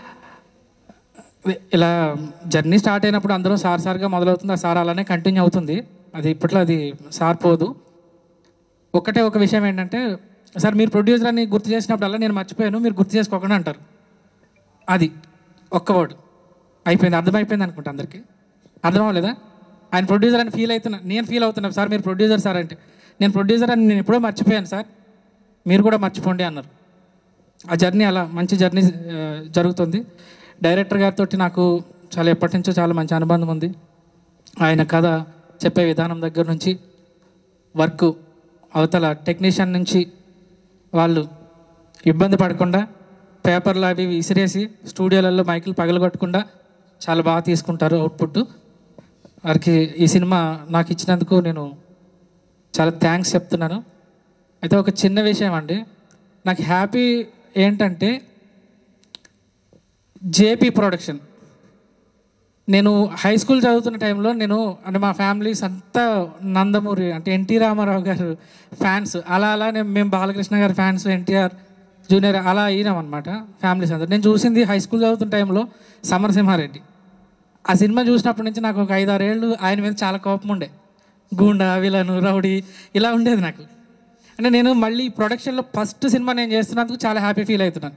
S12: ఇలా జర్నీ స్టార్ట్ అయినప్పుడు అందరూ సార్గా మొదలవుతుంది, ఆ సార్ అలానే కంటిన్యూ అవుతుంది. అది ఇప్పట్లో అది సార్ పోదు. ఒక్కటే ఒక విషయం ఏంటంటే, సార్ మీరు ప్రొడ్యూసర్ అని గుర్తు చేసినప్పుడల్లా నేను మర్చిపోయాను, మీరు గుర్తు చేసుకోకుండా అంటారు. అది ఒక్క వర్డ్ అయిపోయింది, అర్థమైపోయింది అనుకుంటా అందరికీ. అర్థం అవ్వలేదా? ఆయన ప్రొడ్యూసర్ అని ఫీల్ అవుతున్నా, నేను ఫీల్ అవుతున్నాను. సార్ మీరు ప్రొడ్యూసర్ సార్ అంటే, నేను ప్రొడ్యూసర్ అని నేను ఎప్పుడో మర్చిపోయాను సార్, మీరు కూడా మర్చిపోండి అన్నారు. ఆ జర్నీ అలా మంచి జర్నీ జరుగుతుంది. డైరెక్టర్ గారితో నాకు చాలా ఎప్పటి నుంచో చాలా మంచి అనుబంధం ఉంది. ఆయన కథ చెప్పే విధానం దగ్గర నుంచి, వర్క్ అవతల టెక్నీషియన్ నుంచి వాళ్ళు ఇబ్బంది పడకుండా పేపర్లు అవి విసిరేసి స్టూడియోలలో మైకులు పగలగొట్టకుండా చాలా బాగా తీసుకుంటారు అవుట్పుట్. వారికి ఈ సినిమా నాకు ఇచ్చినందుకు నేను చాలా థ్యాంక్స్ చెప్తున్నాను. అయితే ఒక చిన్న విషయం అండి, నాకు హ్యాపీ ఏంటంటే జేపీ ప్రొడక్షన్ నేను హై స్కూల్ చదువుతున్న టైంలో అంటే మా ఫ్యామిలీస్ అంతా నందమూరి అంటే ఎన్టీ రామారావు గారు ఫ్యాన్స్. అలా మేము బాలకృష్ణ గారి ఫ్యాన్స్, ఎన్టీఆర్ జూనియర్ అలా అయినాం అనమాట ఫ్యామిలీస్ అందరూ. నేను చూసింది హై స్కూల్ చదువుతున్న టైంలో సమరసింహారెడ్డి. ఆ సినిమా చూసినప్పటి నుంచి నాకు ఒక 5-6 ఏళ్ళు ఆయన మీద చాలా కోపం ఉండే. గూండా, విలను, రౌడీ ఇలా ఉండేది నాకు. అంటే నేను మళ్ళీ ప్రొడక్షన్లో ఫస్ట్ సినిమా నేను చేస్తున్నందుకు చాలా హ్యాపీ ఫీల్ అవుతున్నాను.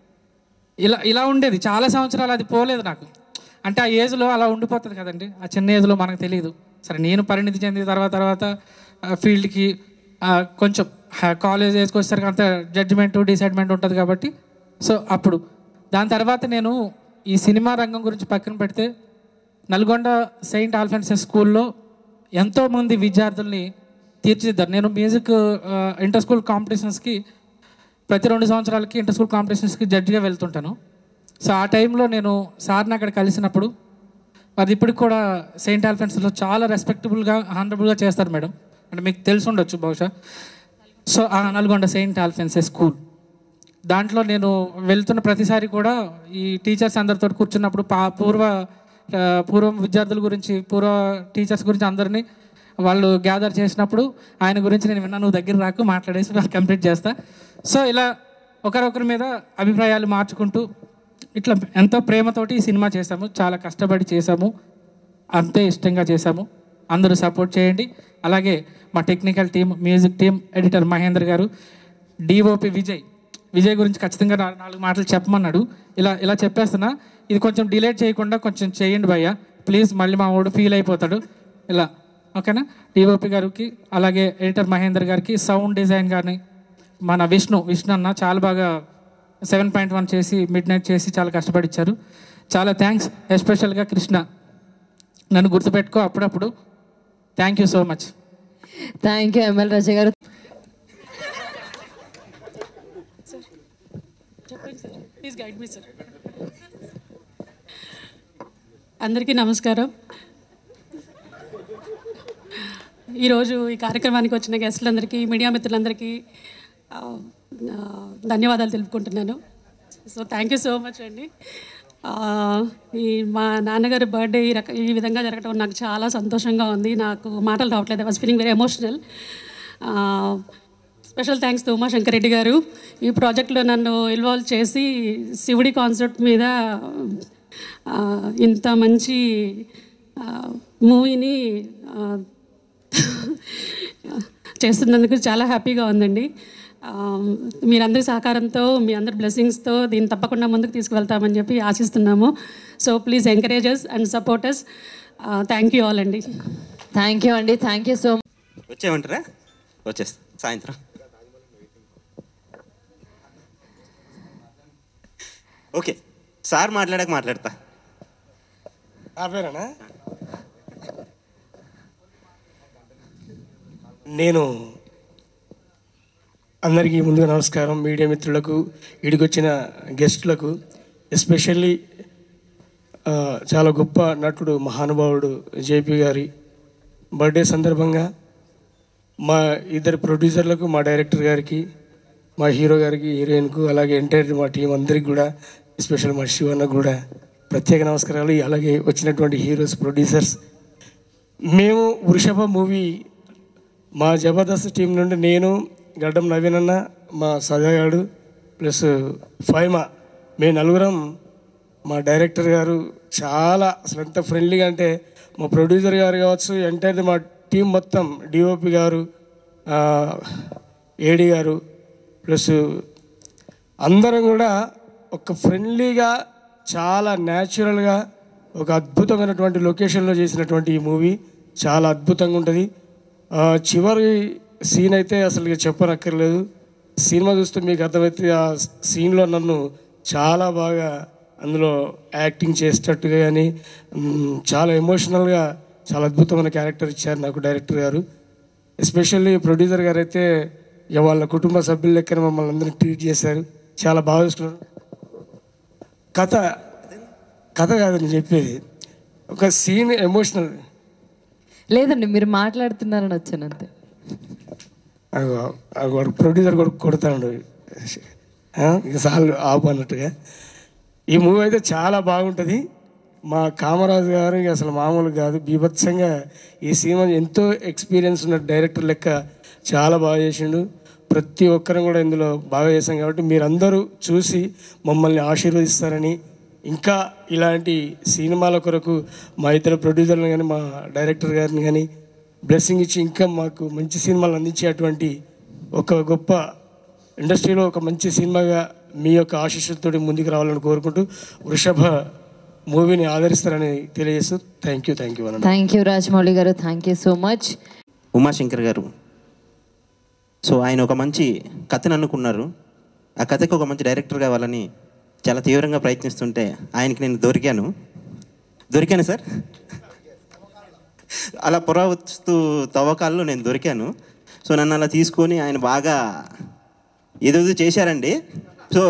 S12: ఇలా ఉండేది చాలా సంవత్సరాలు, అది పోలేదు నాకు. అంటే ఆ ఏజ్లో అలా ఉండిపోతుంది కదండి, ఆ చిన్న ఏజ్లో మనకు తెలియదు. సరే నేను పరిణితి చెందిన తర్వాత ఫీల్డ్కి కొంచెం కాలేజ్ ఏజ్కి వచ్చేసరికి అంత జడ్జిమెంట్ డిసైడ్మెంట్ ఉంటుంది కాబట్టి సో అప్పుడు దాని తర్వాత నేను ఈ సినిమా రంగం గురించి పక్కన పెడితే నల్గొండ సెయింట్ ఆల్ఫెన్సెస్ స్కూల్లో ఎంతోమంది విద్యార్థుల్ని తీర్చిదిద్దారు. నేను మ్యూజిక్ ఇంటర్ స్కూల్ కాంపిటీషన్స్కి ప్రతి 2 సంవత్సరాలకి ఇంటర్ స్కూల్ కాంపిటీషన్స్కి జడ్జిగా వెళ్తుంటాను. సో ఆ టైంలో నేను సార్ని అక్కడ కలిసినప్పుడు అది ఇప్పటికి కూడా సెయింట్ ఆల్ఫెన్స్లో చాలా రెస్పెక్టబుల్గా హానరబుల్గా చేస్తారు మేడం. అంటే మీకు తెలిసి ఉండొచ్చు బహుశా. సో ఆ నల్గొండ సెయింట్ ఆల్ఫెన్సెస్ స్కూల్ దాంట్లో నేను వెళ్తున్న ప్రతిసారి కూడా ఈ టీచర్స్ అందరితో కూర్చున్నప్పుడు పూర్వం విద్యార్థుల గురించి, పూర్వ టీచర్స్ గురించి అందరినీ వాళ్ళు గ్యాదర్ చేసినప్పుడు ఆయన గురించి నేను విన్నా, నువ్వు దగ్గర రాకు మాట్లాడేసి వాళ్ళు కంప్లీట్ చేస్తా. సో ఇలా ఒకరొకరి మీద అభిప్రాయాలు మార్చుకుంటూ ఇట్లా ఎంతో ప్రేమతోటి ఈ సినిమా చేశాము. చాలా కష్టపడి చేశాము, అంతే ఇష్టంగా చేశాము. అందరూ సపోర్ట్ చేయండి. అలాగే మా technical team, music team, editor Mahendra గారు, డిఓపి విజయ్ గురించి ఖచ్చితంగా 4 మాటలు చెప్పమన్నాడు. ఇలా చెప్పేస్తున్నా, ఇది కొంచెం డిలేట్ చేయకుండా కొంచెం చేయండి భయ్య ప్లీజ్, మళ్ళీ మా వాడు ఫీల్ అయిపోతాడు ఇలా, ఓకేనా. డిఓపి గారికి, అలాగే ఎడిటర్ మహేందర్ గారికి, సౌండ్ డిజైన్ గారిని మన విష్ణు అన్న చాలా బాగా 7.1 చేసి మిడ్ నైట్ చేసి చాలా కష్టపడిచ్చారు. చాలా థ్యాంక్స్. ఎస్పెషల్గా కృష్ణ, నన్ను గుర్తుపెట్టుకో అప్పుడప్పుడు. Thank you so much.
S2: Thank you ML Raja గారు.
S13: Please guide me sir. అందరికీ నమస్కారం. ఈరోజు ఈ కార్యక్రమానికి వచ్చిన గెస్టులందరికీ, మీడియా మిత్రులందరికీ ధన్యవాదాలు తెలుపుకుంటున్నాను. So thank you so much అండి. ఈ మా నాన్నగారి బర్త్డే ఈ విధంగా జరగడం నాకు చాలా సంతోషంగా ఉంది. నాకు మాటలు రావట్లేదు. I was feeling very emotional. Special thanks to Umashankar Reddy గారు, ఈ ప్రాజెక్ట్లో నన్ను ఇన్వాల్వ్ చేసి శివుడి కాన్సెప్ట్ మీద ఇంత మంచి మూవీని చేస్తున్నందుకు చాలా హ్యాపీగా ఉందండి. మీరందరి సహకారంతో, మీ అందరి బ్లెస్సింగ్స్తో దీన్ని తప్పకుండా ముందుకు తీసుకువెళ్తామని చెప్పి ఆశిస్తున్నాము. So please encourage us and support us. Thank you all అండి.
S2: థ్యాంక్ యూ అండి. Thank you so much.
S14: వచ్చేయమంటారా? వచ్చేస్తా సాయంత్రం. ఓకే సార్ మాట్లాడతా.
S15: పేరేనా? నేను అందరికీ ముందుగా నమస్కారం. మీడియా మిత్రులకు, ఇడికొచ్చిన గెస్టులకు, ఎస్పెషల్లీ చాలా గొప్ప నటుడు, మహానుభావుడు జేపీ గారి బర్త్డే సందర్భంగా మా ఇద్దరు ప్రొడ్యూసర్లకు, మా డైరెక్టర్ గారికి, మా హీరో గారికి, హీరోయిన్కు, అలాగే ఎంటైర్ మా టీం అందరికి కూడా, ఎస్పెషల్ మా శివన్న కూడా ప్రత్యేక నమస్కారాలు. అలాగే వచ్చినటువంటి హీరోస్, ప్రొడ్యూసర్స్. మేము వృషభ మూవీ మా జబర్దస్త్ టీం నుండి నేను, గడ్డం నవీన్ అన్న, మా సజాగాడు ప్లస్ ఫైమా, మేము నలుగురం, మా డైరెక్టర్ గారు చాలా అసలు ఎంత ఫ్రెండ్లీగా అంటే, మా ప్రొడ్యూసర్ గారు కావచ్చు, ఎంటైర్ మా టీం మొత్తం, డిఓపి గారు, ఏడి గారు ప్లస్ అందరం కూడా ఒక ఫ్రెండ్లీగా చాలా న్యాచురల్గా ఒక అద్భుతమైనటువంటి లొకేషన్లో చేసినటువంటి ఈ మూవీ చాలా అద్భుతంగా ఉంటుంది. చివరి సీన్ అయితే అసలు చెప్పనక్కర్లేదు. సినిమా చూస్తే మీకు అర్థమైతే ఆ సీన్లో నన్ను చాలా బాగా అందులో యాక్టింగ్ చేసేటట్టుగా కానీ చాలా ఎమోషనల్గా చాలా అద్భుతమైన క్యారెక్టర్ ఇచ్చారు నాకు డైరెక్టర్ గారు. ఎస్పెషల్లీ ప్రొడ్యూసర్ గారు అయితే వాళ్ళ కుటుంబ సభ్యుల లెక్కన మమ్మల్ని అందరినీ ట్రీట్ చేశారు. చాలా బాగా చూసుకున్నారు. కథ కాదని చెప్పేది, ఒక సీన్ ఎమోషనల్.
S2: లేదండి, మీరు మాట్లాడుతున్నారని వచ్చాను అంతే.
S15: ప్రొడ్యూసర్ కూడా కొడతాడు ఇక సార్లు ఆపు అన్నట్టుగా. ఈ మూవీ అయితే చాలా బాగుంటుంది. మా కామరాజు గారు ఇక అసలు మామూలు కాదు, బీభత్సంగా ఈ సినిమా ఎంతో ఎక్స్పీరియన్స్ ఉన్న డైరెక్టర్ లెక్క చాలా బాగా చేసిండు. ప్రతి ఒక్కరం కూడా ఇందులో బాగా చేశాం కాబట్టి మీరందరూ చూసి మమ్మల్ని ఆశీర్వదిస్తారని, ఇంకా ఇలాంటి సినిమాల కొరకు మా ఇతర ప్రొడ్యూసర్లను కానీ మా డైరెక్టర్ గారిని కానీ బ్లెస్సింగ్ ఇచ్చి ఇంకా మాకు మంచి సినిమాలు అందించేటువంటి ఒక గొప్ప ఇండస్ట్రీలో ఒక మంచి సినిమాగా మీ యొక్క ఆశీస్సులతో ముందుకు రావాలని కోరుకుంటూ వృషభ మూవీని ఆదరిస్తారని తెలియజేస్తూ థ్యాంక్ యూ అన్న.
S2: థ్యాంక్ యూ రాజమౌళి గారు, thank you so much.
S14: Umashankar గారు, సో ఆయన ఒక మంచి కథను అనుకున్నారు. ఆ కథకు ఒక మంచి డైరెక్టర్ కావాలని చాలా తీవ్రంగా ప్రయత్నిస్తుంటే ఆయనకి నేను దొరికాను సార్. అలా పురావస్తు తవ్వకాల్లో నేను దొరికాను. సో నన్ను అలా తీసుకొని ఆయన బాగా ఏదో చేశారండి. సో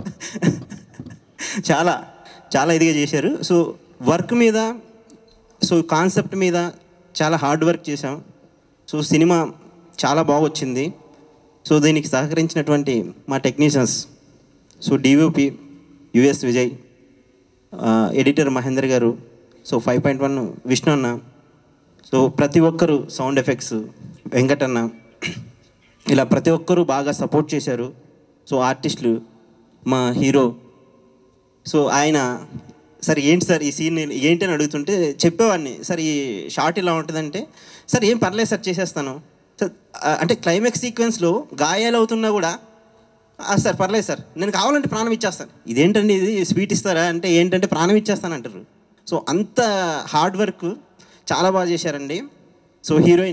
S14: చాలా చాలా ఇదిగా చేశారు. సో వర్క్ మీద, సో కాన్సెప్ట్ మీద చాలా హార్డ్ వర్క్ చేశాం. సో సినిమా చాలా బాగా వచ్చింది. సో దీనికి సహకరించినటువంటి మా technicians, so DOP US Vijay, editor Mahender garu, so 5.1 Vishnu అన్న, సో ప్రతి ఒక్కరు సౌండ్ ఎఫెక్ట్స్ వెంకటన్న, ఇలా ప్రతి ఒక్కరూ బాగా సపోర్ట్ చేశారు. సో ఆర్టిస్టులు, మా హీరో, సో ఆయన సార్ ఏంటి సార్ ఈ సీన్ ఏంటి అని అడుగుతుంటే చెప్పేవాడిని, సార్ ఈ షార్ట్ ఇలా ఉంటుందంటే సార్ ఏం పర్లేదు సార్ చేసేస్తాను సార్, అంటే క్లైమాక్స్ సీక్వెన్స్లో గాయాలు అవుతున్నా కూడా సార్ పర్లేదు సార్ నేను కావాలంటే ప్రాణం ఇచ్చేస్తాను, ఇదేంటండి ఇది స్వీట్ ఇస్తారా అంటే ఏంటంటే ప్రాణం ఇచ్చేస్తాను అంటారు. సో అంత హార్డ్ వర్క్ చాలా బాగా చేశారండి. సో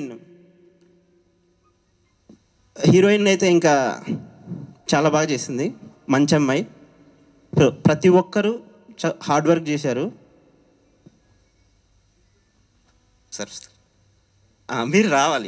S14: హీరోయిన్ అయితే ఇంకా చాలా బాగా చేసింది, మంచి అమ్మాయి. ప్రతి ఒక్కరూ హార్డ్ వర్క్ చేశారు. సార్ మీరు రావాలి.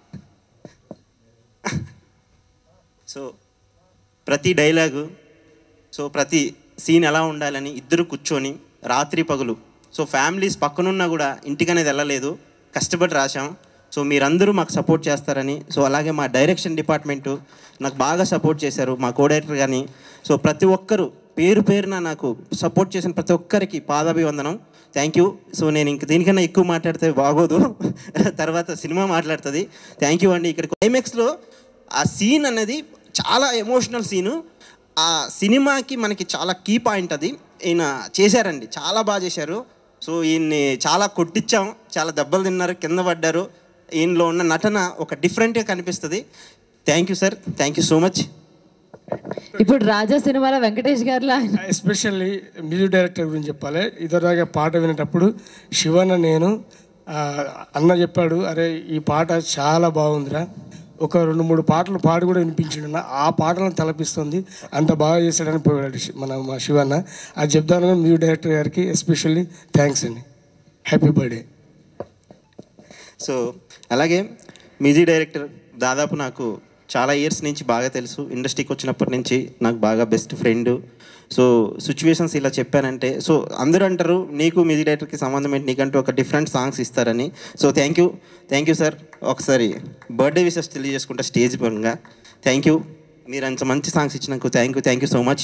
S14: సో ప్రతి డైలాగు, సో ప్రతి సీన్ ఎలా ఉండాలని ఇద్దరు కూర్చొని రాత్రి పగులు, సో ఫ్యామిలీస్ పక్కనున్నా కూడా ఇంటికనేది వెళ్ళలేదు, కష్టపడి రాశాం. సో మీరందరూ మాకు సపోర్ట్ చేస్తారని, సో అలాగే మా డైరెక్షన్ డిపార్ట్మెంటు నాకు బాగా సపోర్ట్ చేశారు, మా కో డైరెక్టర్ కానీ. సో ప్రతి ఒక్కరూ పేరు పేరున నాకు సపోర్ట్ చేసిన ప్రతి ఒక్కరికి పాదాభివందనం, థ్యాంక్ యూ. సో నేను ఇంక దీనికన్నా ఎక్కువ మాట్లాడితే బాగోదు, తర్వాత సినిమా మాట్లాడుతుంది. థ్యాంక్ యూ అండి. ఇక్కడ క్లైమాక్స్లో ఆ సీన్ అనేది చాలా ఎమోషనల్ సీను, ఆ సినిమాకి మనకి చాలా కీ పాయింట్ అది ఈయన చేశారండి, చాలా బాగా చేశారు. సో ఈయన్ని చాలా కొట్టించాం, చాలా దెబ్బలు తిన్నారు, కింద పడ్డారు. ఈయనలో ఉన్న నటన ఒక డిఫరెంట్గా కనిపిస్తుంది. Thank you sir, thank you so much.
S2: ఇప్పుడు రాజా సినిమాలో వెంకటేష్ గారిలో
S15: ఎస్పెషల్లీ మ్యూజిక్ డైరెక్టర్ గురించి చెప్పాలి. ఇదివరగా పాట వినేటప్పుడు శివన్న నేను అన్న చెప్పాడు, అరే ఈ పాట చాలా బాగుందిరా, ఒక 2-3 పాటలు పాడి కూడా వినిపించాడు, ఆ పాటలను తలపిస్తుంది, అంత బాగా చేశాడని పోయాడు మా శివన్న. అది చెప్తాను మ్యూజిక్ డైరెక్టర్ గారికి ఎస్పెషల్లీ థ్యాంక్స్ అండి, హ్యాపీ బర్త్డే.
S14: సో అలాగే మ్యూజిక్ డైరెక్టర్ దాదాపు నాకు చాలా ఇయర్స్ నుంచి బాగా తెలుసు, ఇండస్ట్రీకి వచ్చినప్పటి నుంచి నాకు బాగా బెస్ట్ ఫ్రెండ్. సో సిచ్యువేషన్స్ ఇలా చెప్పానంటే, సో అందరూ అంటారు నీకు మ్యూజిక్ డైరెక్టర్కి సంబంధం ఏంటి, నీకంటూ ఒక డిఫరెంట్ సాంగ్స్ ఇస్తారని. So thank you sir. ఒకసారి బర్త్డే విషెస్ తెలియజేసుకుంటా స్టేజ్ పరంగా. థ్యాంక్ యూ, మీరు అంత మంచి సాంగ్స్ ఇచ్చినందుకు thank you so much.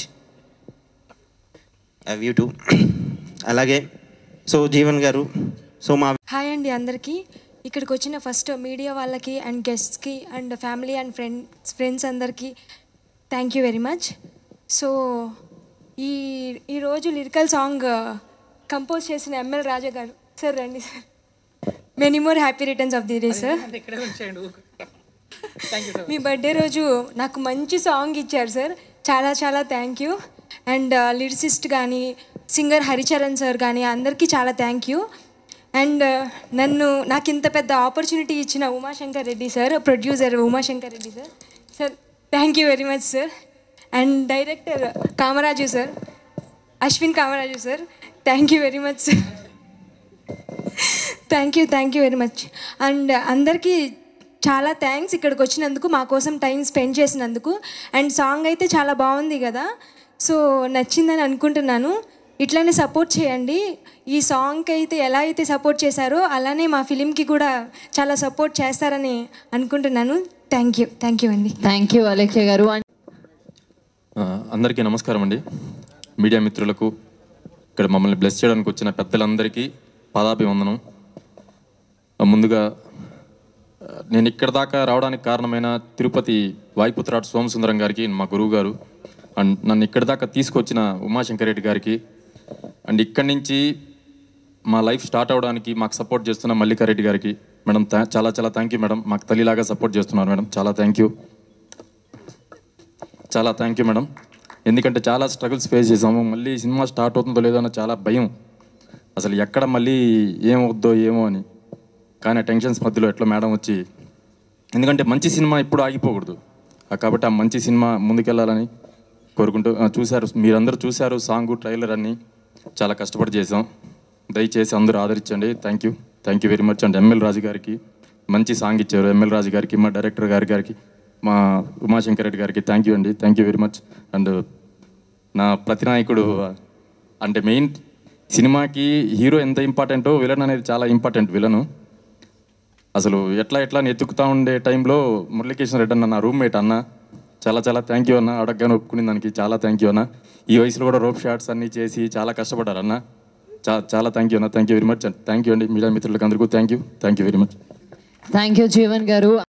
S14: Love you too. అలాగే సో జీవన్ గారు, సో మా
S16: హాయ్ అండి అందరికీ. ఇక్కడికి వచ్చిన ఫస్ట్ మీడియా వాళ్ళకి అండ్ గెస్ట్స్కి అండ్ ఫ్యామిలీ అండ్ ఫ్రెండ్స్ అందరికీ thank you very much. So ఈరోజు లిరికల్ సాంగ్ కంపోజ్ చేసిన ఎంఎల్ రాజా గారు సార్, రండి sir. Many more happy returns of the day sir. మీ బర్త్డే రోజు నాకు మంచి సాంగ్ ఇచ్చారు సార్, చాలా చాలా థ్యాంక్ యూ. అండ్ లిరిసిస్ట్ కానీ సింగర్ హరిచరణ్ సార్ కానీ అందరికీ చాలా థ్యాంక్ యూ. అండ్ నాకు ఇంత పెద్ద ఆపర్చునిటీ ఇచ్చిన Umashankar Reddy sir, producer Umashankar Reddy sir thank you very much sir. And director Kamaraju sir, Ashwin Kamaraju sir, thank you very much sir. Thank you very much. And అందరికీ చాలా థ్యాంక్స్ ఇక్కడికి వచ్చినందుకు, మా కోసం టైం స్పెండ్ చేసినందుకు. అండ్ సాంగ్ అయితే చాలా బాగుంది కదా, సో నచ్చిందని అనుకుంటున్నాను. ఇట్లానే సపోర్ట్ చేయండి. ఈ సాంగ్కి అయితే ఎలా అయితే సపోర్ట్ చేశారో అలానే మా ఫిలింకి కూడా చాలా సపోర్ట్ చేస్తారని అనుకుంటున్నాను. థ్యాంక్ యూ అండి.
S2: Thank you Alekhya garu.
S17: అందరికీ నమస్కారం అండి. మీడియా మిత్రులకు ఇక్కడ మమ్మల్ని బ్లెస్ చేయడానికి వచ్చిన పెద్దలందరికీ పాదాభివందనం. ముందుగా నేను ఇక్కడ దాకా రావడానికి కారణమైన తిరుపతి వాయుపుత్రాడు సోమసుందరం గారికి, మా గురువు గారు, అండ్ నన్ను ఇక్కడ దాకా తీసుకొచ్చిన ఉమాశంకర్ రెడ్డి గారికి, అండ్ ఇక్కడి నుంచి మా లైఫ్ స్టార్ట్ అవడానికి మాకు సపోర్ట్ చేస్తున్న మల్లికారెడ్డి గారికి, మేడం చాలా చాలా థ్యాంక్ యూ మేడం. మాకు తల్లిలాగా సపోర్ట్ చేస్తున్నారు మేడం, చాలా థ్యాంక్ యూ, చాలా థ్యాంక్ యూ మేడం. ఎందుకంటే చాలా స్ట్రగుల్స్ ఫేస్ చేసాము. మళ్ళీ సినిమా స్టార్ట్ అవుతుందో లేదో అన్న చాలా భయం, అసలు ఎక్కడ మళ్ళీ ఏమవుద్దో ఏమో అని. కానీ ఆ టెన్షన్స్ మధ్యలో ఎట్లా మేడం వచ్చి, ఎందుకంటే మంచి సినిమా ఎప్పుడు ఆగిపోకూడదు కాబట్టి ఆ మంచి సినిమా ముందుకెళ్ళాలని కోరుకుంటూ చూశారు, మీరందరూ చూశారు సాంగ్ ట్రైలర్ అన్నీ చాలా కష్టపడి చేసాం. దయచేసి అందరూ ఆదరించండి. Thank you very much. And ML Raju గారికి మంచి సాంగ్ ఇచ్చారు, ఎంఎల్ రాజు గారికి, మా డైరెక్టర్ గారికి, మా ఉమాశంకర్ రెడ్డి గారికి థ్యాంక్ యూ అండి, thank you very much. And నా ప్రతినాయకుడు, అంటే మెయిన్ సినిమాకి హీరో ఎంత ఇంపార్టెంటో విలన్ అనేది చాలా ఇంపార్టెంట్. విలను అసలు ఎట్లా ఎత్తుకుతా ఉండే టైంలో మురళీకృష్ణ రెడ్డి అన్న, నా రూమ్మేట్ అన్న, చాలా చాలా థ్యాంక్ యూ అన్న. అడగగానే ఒప్పుకునే దానికి చాలా థ్యాంక్ యూ అన్న. ఈ వయసులో కూడా రోప్ షాట్స్ అన్నీ చేసి చాలా కష్టపడ్డారు అన్న, చాలా థ్యాంక్ యూ అన్న. Thank you very much. Thank you అండి మీడియా మిత్రులకు అందరికీ thank you very much.
S2: Thank you Jeevan గారు.